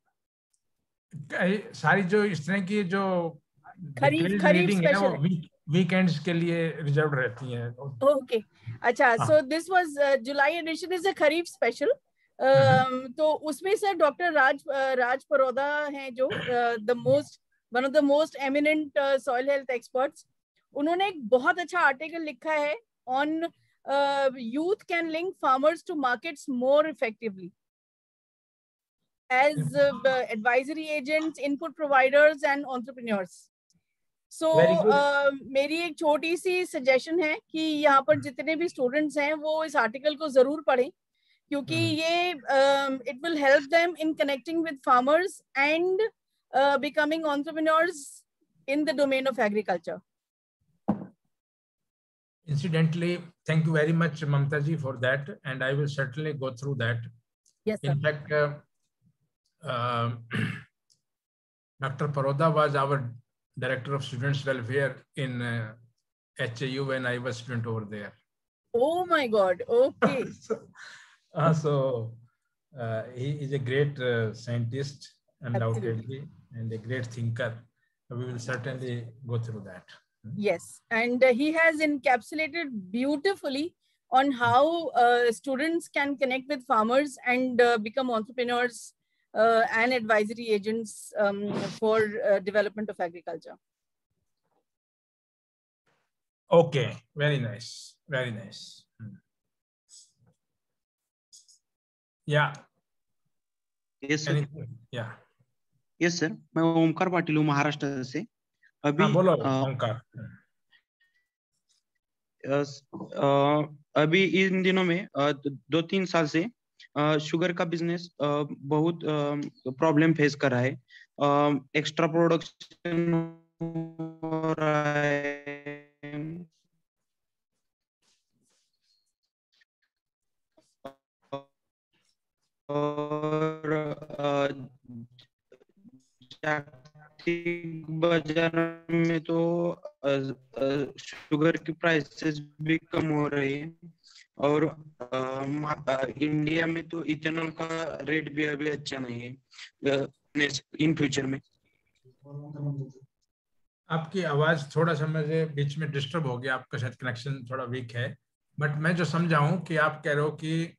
Speaker 2: सारी जो इस तरह की जो
Speaker 6: खरीफ
Speaker 2: है वो वीकेंड्स के लिए रिजर्व रहती हैं।
Speaker 6: ओके, अच्छा। So this was July edition is a kharif special. तो उसमें सर डॉक्टर राज परोदा हैं, जो one of the most eminent soil health experts. उन्होंने एक बहुत अच्छा आर्टिकल लिखा है on youth can link farmers to markets more effectively as advisory agents, input providers and entrepreneurs. So मेरी एक छोटी सी सजेशन है कि यहाँ पर जितने भी स्टूडेंट्स हैं वो इस आर्टिकल को जरूर पढ़ें, क्योंकि ये it will help them in connecting with farmers and becoming entrepreneurs in the domain of agriculture.
Speaker 2: Incidentally, thank you very much, Mamta ji, for that, and I will certainly go through that.
Speaker 6: Yes, sir.
Speaker 2: In fact, Dr. Paroda was our director of students welfare in HAU when I was student over there.
Speaker 6: Oh my God! Okay.
Speaker 2: So he is a great scientist, undoubtedly, and a great thinker. We will certainly go through that.
Speaker 6: Yes, and he has encapsulated beautifully on how students can connect with farmers and become entrepreneurs and advisory agents for development of agriculture.
Speaker 2: Okay, very nice, very nice. Yeah.
Speaker 8: Yes, sir.
Speaker 2: Yeah.
Speaker 8: Yes, sir. मैं ओमकार पाटिल हूँ महाराष्ट्र से। अभी
Speaker 2: बोलो ओमकार।
Speaker 8: अभी इन दिनों में 2-3 साल से शुगर का बिजनेस बहुत प्रॉब्लम फेस कर रहा है। एक्स्ट्रा प्रोडक्शन हो रहा है और जागतिक बाजार में तो शुगर की प्राइसेस भी कम हो रही है, और इंडिया में तो इथेनॉल का रेट भी अभी अच्छा नहीं है इन फ्यूचर में।
Speaker 2: आपकी आवाज थोड़ा सा मुझे बीच में डिस्टर्ब हो गया, आपका शायद कनेक्शन थोड़ा वीक है, बट मैं जो समझा हूँ कि आप कह रहे हो कि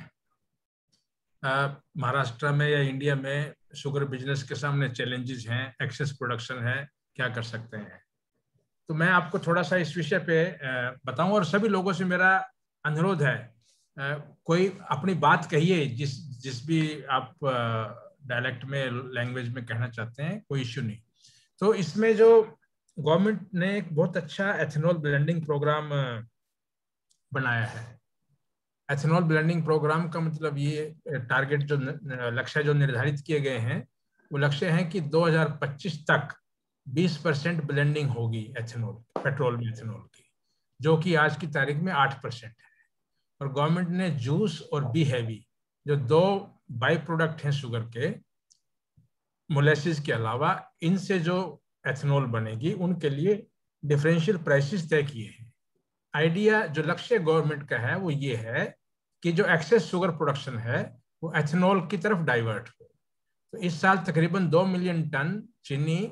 Speaker 2: महाराष्ट्र में या इंडिया में शुगर बिजनेस के सामने चैलेंजेस हैं, एक्सेस प्रोडक्शन है, क्या कर सकते हैं। तो मैं आपको थोड़ा सा इस विषय पे बताऊं, और सभी लोगों से मेरा अनुरोध है, कोई अपनी बात कहिए, जिस भी आप डायलेक्ट में, लैंग्वेज में कहना चाहते हैं, कोई इश्यू नहीं। तो इसमें जो गवर्नमेंट ने एक बहुत अच्छा एथेनॉल ब्लेंडिंग प्रोग्राम बनाया है। एथेनॉल ब्लेंडिंग प्रोग्राम का मतलब ये टारगेट जो लक्ष्य जो निर्धारित किए गए हैं, वो लक्ष्य है कि 2025 तक 20% ब्लेंडिंग होगी एथेनॉल, पेट्रोल में एथेनॉल की, जो कि आज की तारीख में 8% है। और गवर्नमेंट ने जूस और बी हैवी, जो 2 बाई प्रोडक्ट हैं शुगर के, मोलेसिस के अलावा, इनसे जो एथेनॉल बनेगी उनके लिए डिफरेंशियल प्राइसेस तय किए हैं। आइडिया जो लक्ष्य गवर्नमेंट का है वो ये है कि जो एक्सेस शुगर प्रोडक्शन है वो एथेनॉल की तरफ डाइवर्ट हो। तो इस साल तकरीबन 2 मिलियन टन चीनी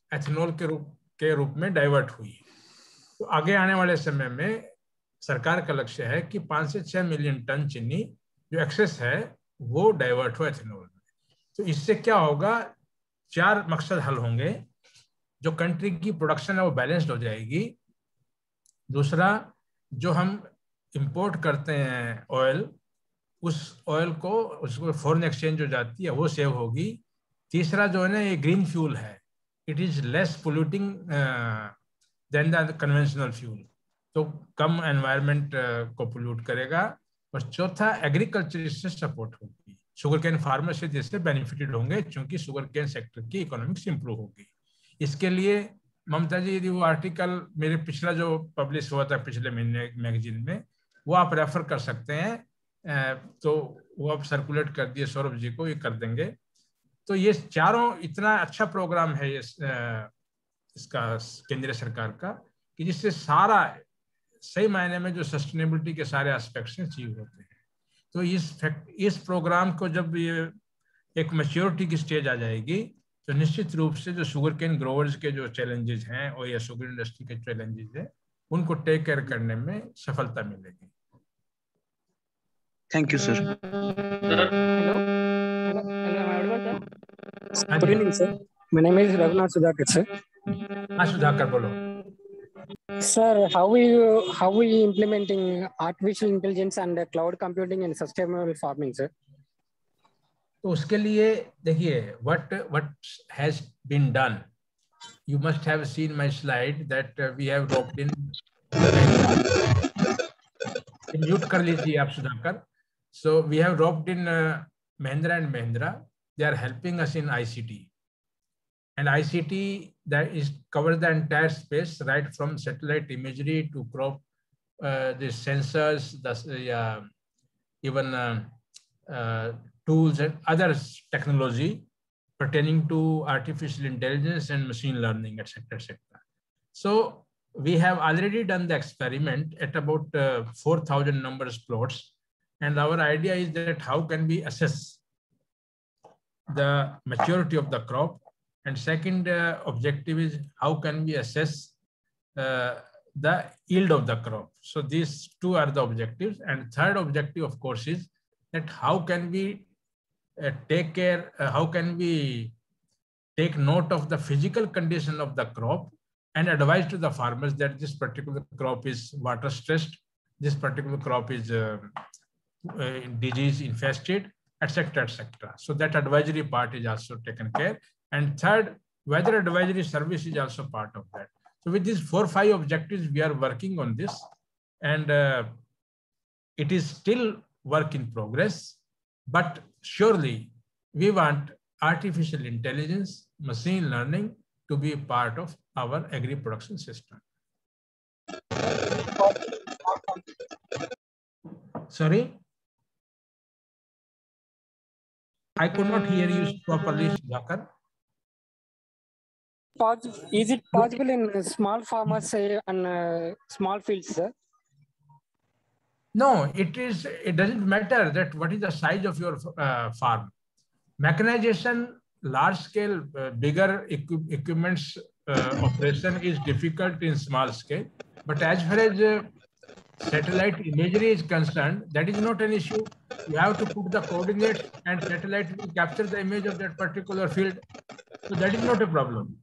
Speaker 2: एथेनॉल के रूप में डाइवर्ट हुई है। तो आगे आने वाले समय में सरकार का लक्ष्य है कि 5 से 6 मिलियन टन चीनी जो एक्सेस है वो डाइवर्ट हो एथेनॉल में। तो इससे क्या होगा, 4 मकसद हल होंगे। जो कंट्री की प्रोडक्शन है वो बैलेंस्ड हो जाएगी। दूसरा, जो हम इंपोर्ट करते हैं ऑयल, उस ऑयल को उसको फॉरेन एक्सचेंज हो जाती है वो सेव होगी। तीसरा जो है ना, ये ग्रीन फ्यूल है, it is less polluting than the conventional fuel, तो कम एनवायरनमेंट को पोल्यूट करेगा। और चौथा, एग्रीकल्चर इससे सपोर्ट होगी, शुगर केन फार्मर से जिससे बेनिफिटेड होंगे क्योंकि शुगर केन सेक्टर की इकोनॉमिक्स इंप्रूव होगी। इसके लिए ममता जी, यदि वो आर्टिकल मेरे पिछला जो पब्लिश हुआ था पिछले महीने मैगजीन में, वो आप रेफर कर सकते हैं, तो वो अब सर्कुलेट कर दिए, सौरभ जी को ये कर देंगे। तो ये चारों इतना अच्छा प्रोग्राम है ये इसका केंद्रीय सरकार का, कि जिससे सारा सही मायने में जो सस्टेनेबिलिटी के सारे एस्पेक्ट्स अचीव होते हैं। तो इस प्रोग्राम को जब ये एक मैच्योरिटी की स्टेज आ जाएगी तो निश्चित रूप से जो शुगर केन ग्रोवर्स के जो चैलेंजेस हैं और या शुगर इंडस्ट्री के चैलेंजेस हैं उनको टेक केयर करने में सफलता मिलेगी।
Speaker 8: Thank you sir.
Speaker 9: Good evening, sir. My name is Raghunath Sudhakar, sir.
Speaker 2: हाँ सुधाकर बोलो।
Speaker 9: Sir, how we implementing artificial intelligence and cloud computing in sustainable farming, sir?
Speaker 2: तो उसके लिए देखिए, what has been done, you must have seen my slide that we have roped in mute कर लीजिए आप Sudhakar. So we have roped in Mahindra and Mahindra. They are helping us in ICT, and ICT that is covers the entire space, right from satellite imagery to crop, the sensors, even tools and other technology pertaining to artificial intelligence and machine learning, etc., etc. So we have already done the experiment at about 4,000 numbers plots, and our idea is that how can we assess the maturity of the crop, and second objective is how can we assess the yield of the crop. So these two are the objectives, and third objective of course is that how can we take care, how can we take note of the physical condition of the crop and advise to the farmers that this particular crop is water stressed, this particular crop is disease infested, etc., etc. So that advisory part is also taken care. And third, weather advisory service is also part of that. So with these 4 or 5 objectives, we are working on this, and it is still work in progress, but surely we want artificial intelligence, machine learning to be a part of our agri-production system. Sorry? I could not hear you properly, Sudhakar.
Speaker 9: Is it possible in small farmers and small fields, sir?
Speaker 2: No, it doesn't matter that what is the size of your farm. Mechanization, large scale, bigger equipments operation is difficult in small scale, but as far as satellite imagery is concerned, that is not an issue. You have to put the coordinates and satellite will capture the image of that particular field. So that is not a problem.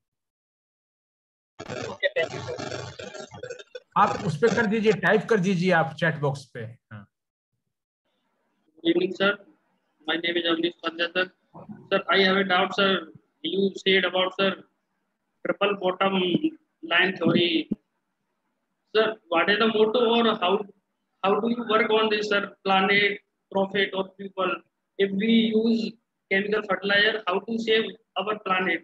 Speaker 10: Okay, thank you, sir.
Speaker 2: आप उस पे कर दीजिए, type कर दीजिए आप chat box पे।
Speaker 10: Good evening, sir. My name is Avnish Pandya, sir. Sir, I have a doubt, sir. You said about, sir, triple bottom line theory. Sir, what is the motto, or how do you work on this, sir? Planet, profit, or people? If we use chemical fertilizer, how to save our planet?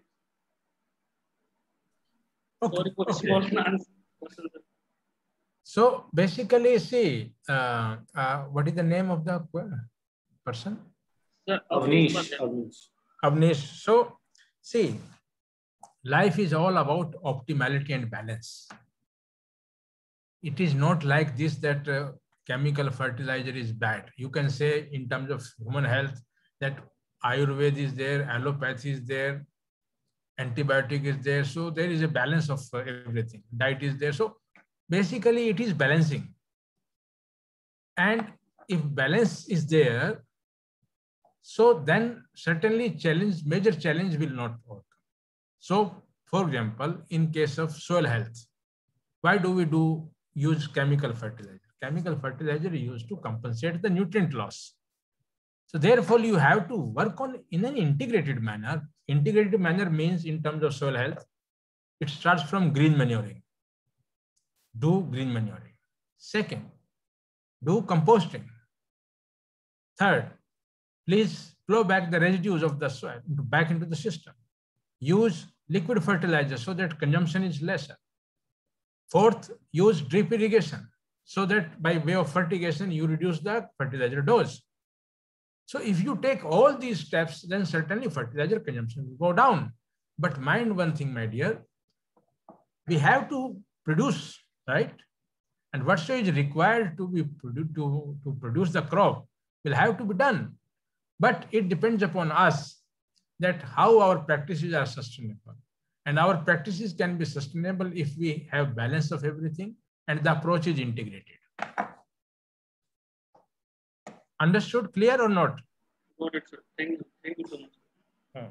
Speaker 2: Okay.
Speaker 10: Sorry for small question, sir.
Speaker 2: So basically, see, what is the name of the person?
Speaker 10: Sir,
Speaker 2: Avnish. So, see, life is all about optimality and balance. It is not like this that chemical fertilizer is bad. You can say in terms of human health that Ayurveda is there, allopathy is there, antibiotic is there. So there is a balance of everything. Diet is there. So basically it is balancing. And if balance is there, so then certainly major challenge will not work. So for example, in case of soil health, why do we use chemical fertilizer? Chemical fertilizer is used to compensate the nutrient loss. So therefore, you have to work on in an integrated manner. Integrated manner means in terms of soil health, it starts from green manuring. Do green manuring. Second, do composting. Third, please flow back the residues of the soil back into the system. Use liquid fertilizer so that consumption is lesser. Fourth, use drip irrigation so that by way of fertigation, you reduce the fertilizer dose. So if you take all these steps, then certainly fertilizer consumption will go down. But mind one thing, my dear, we have to produce, right? And whatsoever is required to be to produce the crop will have to be done. But it depends upon us that how our practices are sustainable. And our practices can be sustainable if we have balance of everything and the approach is integrated. Understood? Clear or not?
Speaker 10: Got it, sir. Thank you. Thank you so much.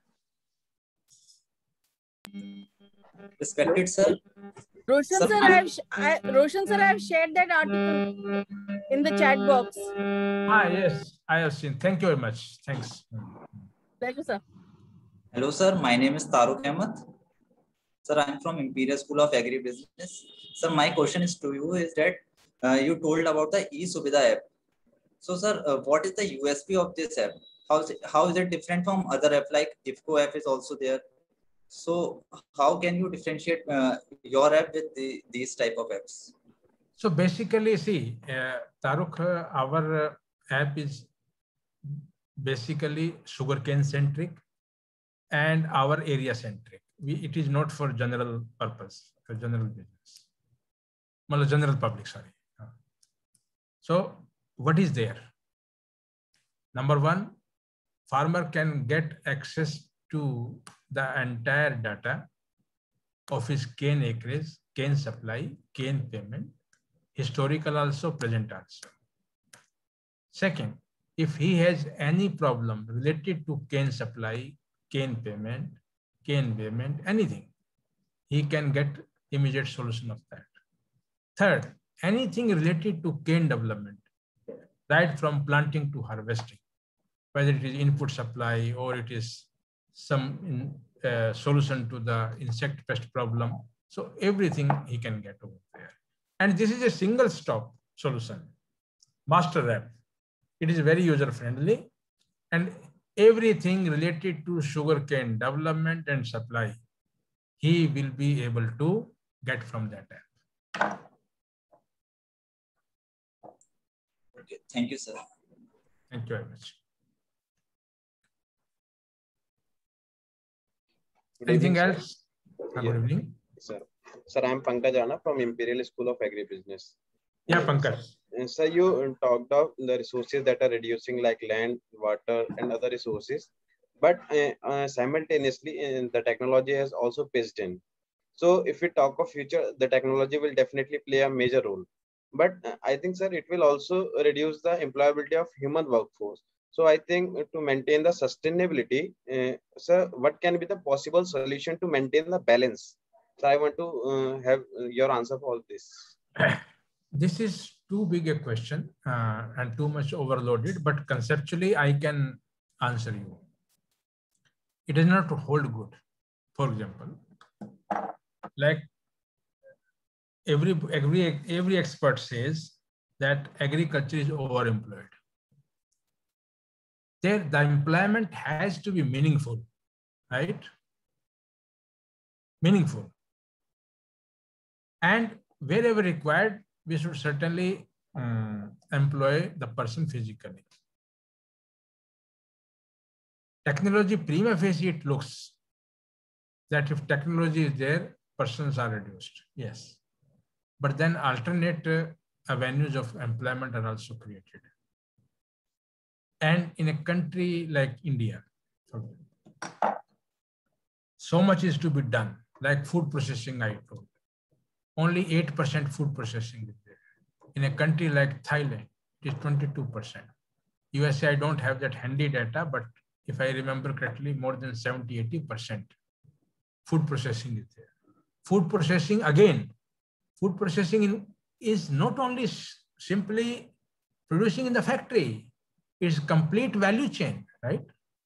Speaker 11: Respected sir.
Speaker 6: Roshan sir, I have shared that article in the chat box.
Speaker 2: Yes, I have seen. Thank you very much. Thanks.
Speaker 6: Pleasure, sir.
Speaker 11: Hello, sir. My name is Taruk Ahmed. Sir, I'm from Imperial School of Agribusiness. Sir, my question is to you is that you told about the eSubhida app. So, sir, what is the USP of this app? How is it different from other app like IFCO app is also there? So, how can you differentiate your app with these type of apps?
Speaker 2: So basically, see, Taruk, our app is basically sugarcane centric and our area centric. It is not for general purpose, for general business, well, general public, sorry. So what is there? Number one, farmer can get access to the entire data of his cane acreage, cane supply, cane payment, historical also, present also. Second, if he has any problem related to cane supply, cane payment, anything, he can get immediate solution of that. Third, anything related to cane development, right from planting to harvesting, whether it is input supply or it is some solution to the insect pest problem. So everything he can get over there. And this is a single stop solution, master app. It is very user friendly and everything related to sugarcane development and supply, he will be able to get from that app.
Speaker 11: Okay, thank you, sir.
Speaker 2: Thank you very much. Anything else?
Speaker 3: Yeah.
Speaker 2: Good evening.
Speaker 3: Sir, I'm Pankaj Rana from Imperial School of Agribusiness.
Speaker 2: Yeah, Pankaj.
Speaker 3: Sir, you talked of the resources that are reducing like land, water, and other resources. But simultaneously, the technology has also pitched in. So if we talk of future, the technology will definitely play a major role. But I think, sir, it will also reduce the employability of human workforce. So I think to maintain the sustainability, sir, what can be the possible solution to maintain the balance? So I want to have your answer for all this.
Speaker 2: This is too big a question and too much overloaded, but conceptually I can answer you. It does not hold good. For example, like every expert says that agriculture is overemployed. There, the employment has to be meaningful, right? Meaningful. And wherever required, we should certainly employ the person physically. Technology, prima facie, it looks that if technology is there, persons are reduced. Yes. But then alternate avenues of employment are also created. And in a country like India, so much is to be done, like food processing, I told. Only 8% food processing is there. In a country like Thailand, it is 22%. USA, I don't have that handy data, but if I remember correctly, more than 70-80% food processing is there. Food processing, again, food processing is not only simply producing in the factory, it's complete value chain, right?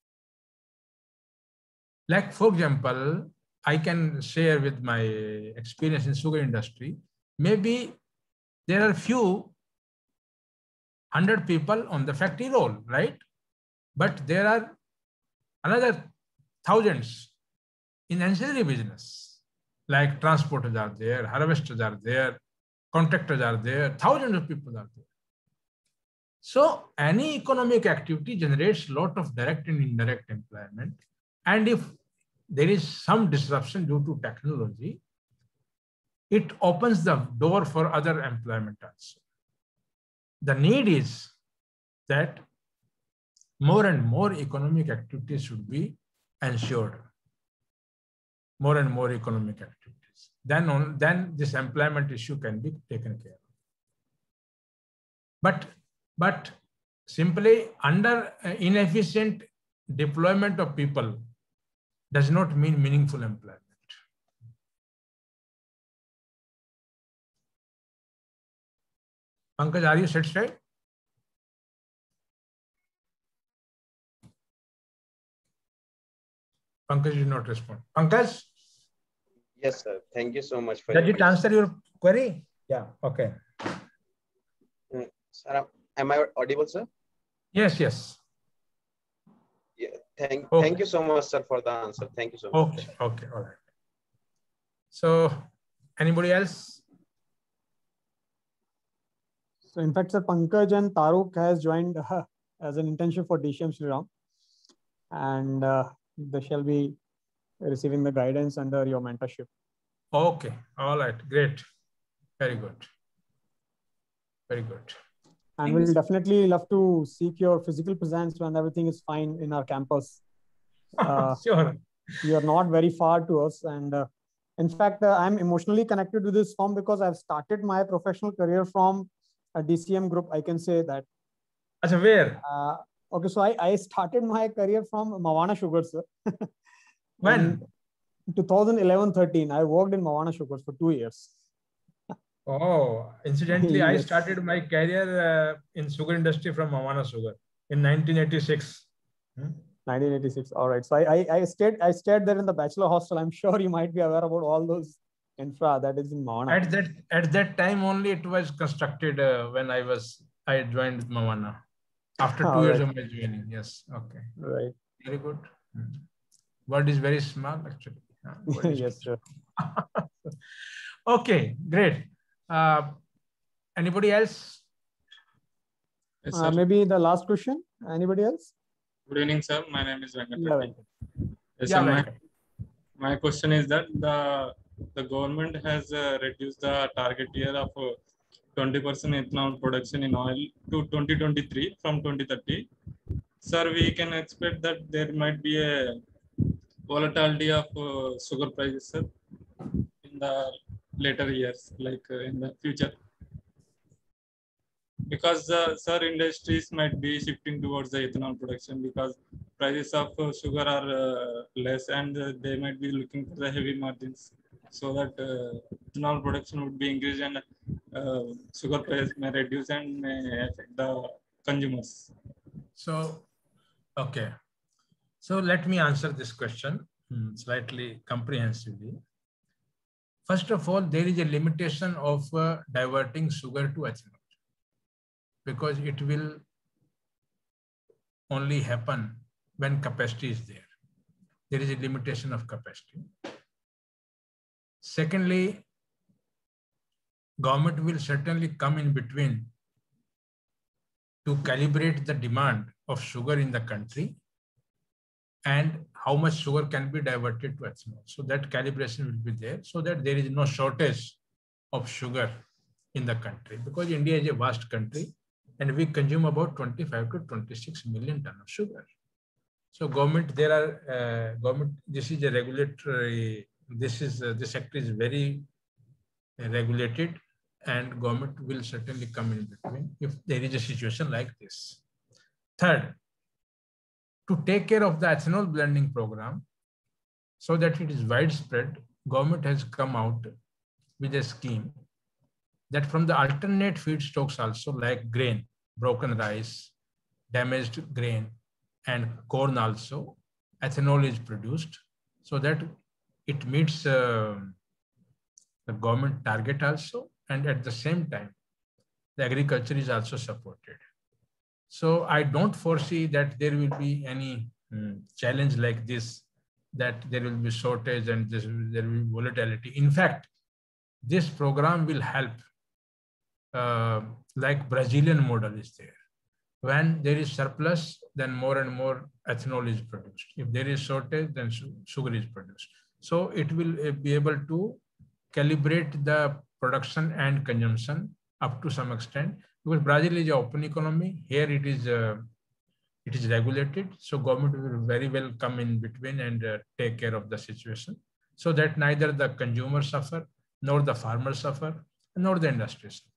Speaker 2: Like, for example, I can share with my experience in sugar industry, maybe there are few 100 people on the factory roll, right? But there are another thousands in ancillary business, like transporters are there, harvesters are there, contractors are there, thousands of people are there. So any economic activity generates a lot of direct and indirect employment. And if there is some disruption due to technology, it opens the door for other employment also. The need is that more and more economic activities should be ensured. More and more economic activities. Then this employment issue can be taken care of. But simply under inefficient deployment of people does not mean meaningful employment. Pankaj, are you satisfied? Pankaj did not respond. Pankaj?
Speaker 3: Yes, sir. Thank you so much for
Speaker 2: Does it answer your query? Yeah, okay.
Speaker 3: Sir, am I audible, sir?
Speaker 2: Yes, yes.
Speaker 3: Yeah, thank you so much, sir, for the answer. Thank you so much.
Speaker 2: Okay, all right. So, anybody else?
Speaker 4: So, in fact, sir, Pankaj and Taruk has joined as an internship for DCM Shriram, and they shall be receiving the guidance under your mentorship.
Speaker 2: Okay, all right, great. Very good. Very good.
Speaker 4: And we'll definitely love to seek your physical presence when everything is fine in our campus.
Speaker 2: Sure.
Speaker 4: You are not very far to us. And in fact, I'm emotionally connected to this firm because I've started my professional career from a DCM group. I can say that.
Speaker 2: Achha, where?
Speaker 4: Okay, so I started my career from Mawana Sugars, sir.
Speaker 2: When?
Speaker 4: 2011-13. I worked in Mawana Sugars for 2 years.
Speaker 2: Oh, incidentally,
Speaker 4: Yes.
Speaker 2: I started my career in sugar industry from Mawana Sugar in 1986.
Speaker 4: 1986. All right. So I stayed there in the bachelor hostel. I'm sure you might be aware about all those infra that is in Mawana.
Speaker 2: At that time only it was constructed when I joined Mawana after 2 years of my joining. Yes. Okay.
Speaker 4: Right.
Speaker 2: Very good. Word is very small actually.
Speaker 4: Yes, sir.
Speaker 2: Okay, great. Anybody else?
Speaker 12: Yes, sir.
Speaker 4: Maybe the last question. Anybody else?
Speaker 12: Good evening, sir. My name is Venkat.
Speaker 4: Yeah,
Speaker 12: Yes, sir, my question is that the government has reduced the target year of 20% ethanol production in oil to 2023 from 2030. Sir, we can expect that there might be a volatility of sugar prices, sir, in the later years, like in the future. Because sir, industries might be shifting towards the ethanol production because prices of sugar are less, and they might be looking for the heavy margins, so that ethanol production would be increased and sugar price may reduce and may affect the consumers.
Speaker 2: So, okay. So let me answer this question slightly comprehensively. First of all, there is a limitation of diverting sugar to ethanol, because it will only happen when capacity is there. There is a limitation of capacity. Secondly, government will certainly come in between to calibrate the demand of sugar in the country and how much sugar can be diverted to ethanol. So that calibration will be there so that there is no shortage of sugar in the country, because India is a vast country and we consume about 25 to 26 million tons of sugar. So government, there are government. This is a regulatory. This sector is very regulated, and government will certainly come in between if there is a situation like this. Third, to take care of the ethanol blending program so that it is widespread, government has come out with a scheme that from the alternate feedstocks also, like grain, broken rice, damaged grain, and corn also, ethanol is produced so that it meets the government target also, and at the same time, the agriculture is also supported. So I don't foresee that there will be any challenge like this, that there will be shortage and there will be volatility. In fact, this program will help, like Brazilian model is there. When there is surplus, then more and more ethanol is produced. If there is shortage, then sugar is produced. So it will be able to calibrate the production and consumption up to some extent, because Brazil is an open economy. Here it is regulated. So government will very well come in between and take care of the situation, so that neither the consumers suffer, nor the farmers suffer, nor the industry suffer.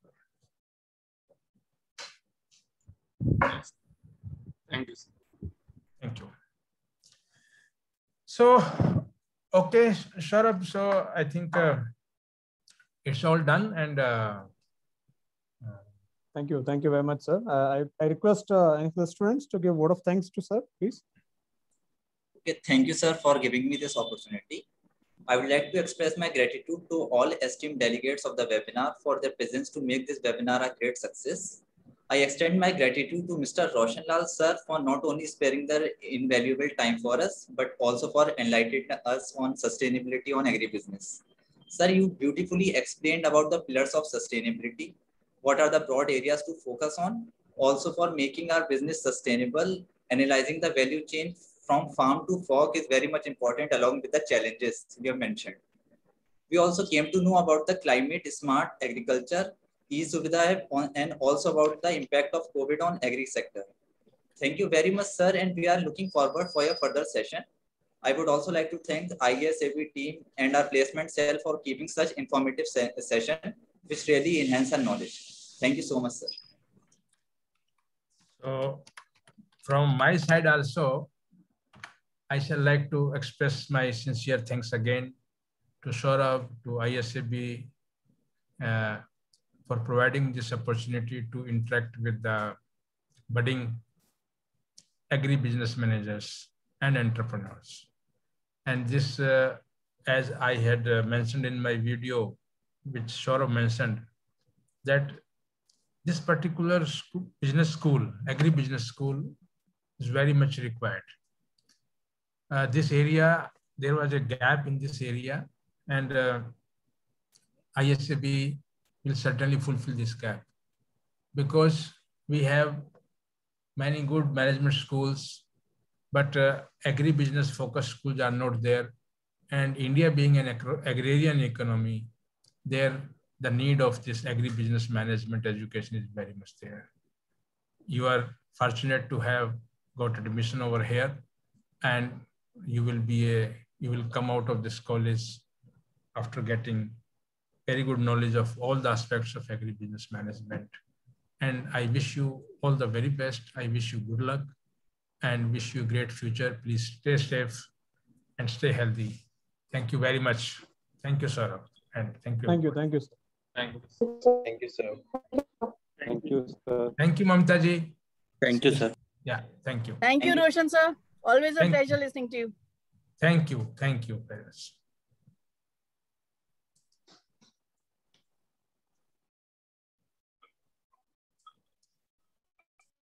Speaker 12: Yes. Thank you, sir.
Speaker 2: Thank you. So, okay, Sharab. So I think it's all done, and
Speaker 4: thank you very much, sir. I request any of the students to give word of thanks to sir, please.
Speaker 11: Okay, thank you, sir, for giving me this opportunity. I would like to express my gratitude to all esteemed delegates of the webinar for their presence to make this webinar a great success. I extend my gratitude to Mr. Roshan Lal, sir, for not only sparing their invaluable time for us, but also for enlightening us on sustainability on agribusiness. Sir, you beautifully explained about the pillars of sustainability. What are the broad areas to focus on? Also for making our business sustainable, analyzing the value chain from farm to fork is very much important, along with the challenges you have mentioned. We also came to know about the climate smart agriculture, e-Subhida, and also about the impact of COVID on agri sector. Thank you very much, sir, and we are looking forward for your further session. I would also like to thank the ISAB team and our placement cell for keeping such informative session, which really enhance our knowledge. Thank you so much, sir.
Speaker 2: So from my side also, I shall like to express my sincere thanks again to Saurabh, to ISAB, for providing this opportunity to interact with the budding agri-business managers and entrepreneurs. And this, as I had mentioned in my video, which Saurabh mentioned, that this particular business school, agri-business school, is very much required. This area, there was a gap in this area, and ISAB will certainly fulfill this gap, because we have many good management schools, but agri-business focused schools are not there. And India being an agrarian economy, there the need of this agri-business management education is very much there. You are fortunate to have got admission over here, and you will come out of this college after getting very good knowledge of all the aspects of agri-business management. And I wish you all the very best. I wish you good luck and wish you a great future. Please stay safe and stay healthy. Thank you very much. Thank you, Saurabh. And thank you.
Speaker 4: Thank you, sir.
Speaker 12: Thank you.
Speaker 3: Thank you, sir.
Speaker 4: Thank you, sir.
Speaker 2: Thank you, Mamta ji.
Speaker 8: Thank you, sir.
Speaker 2: Yeah, thank you.
Speaker 6: Thank you, Roshan, sir. Always a pleasure listening to you.
Speaker 2: Thank you. Thank you very much.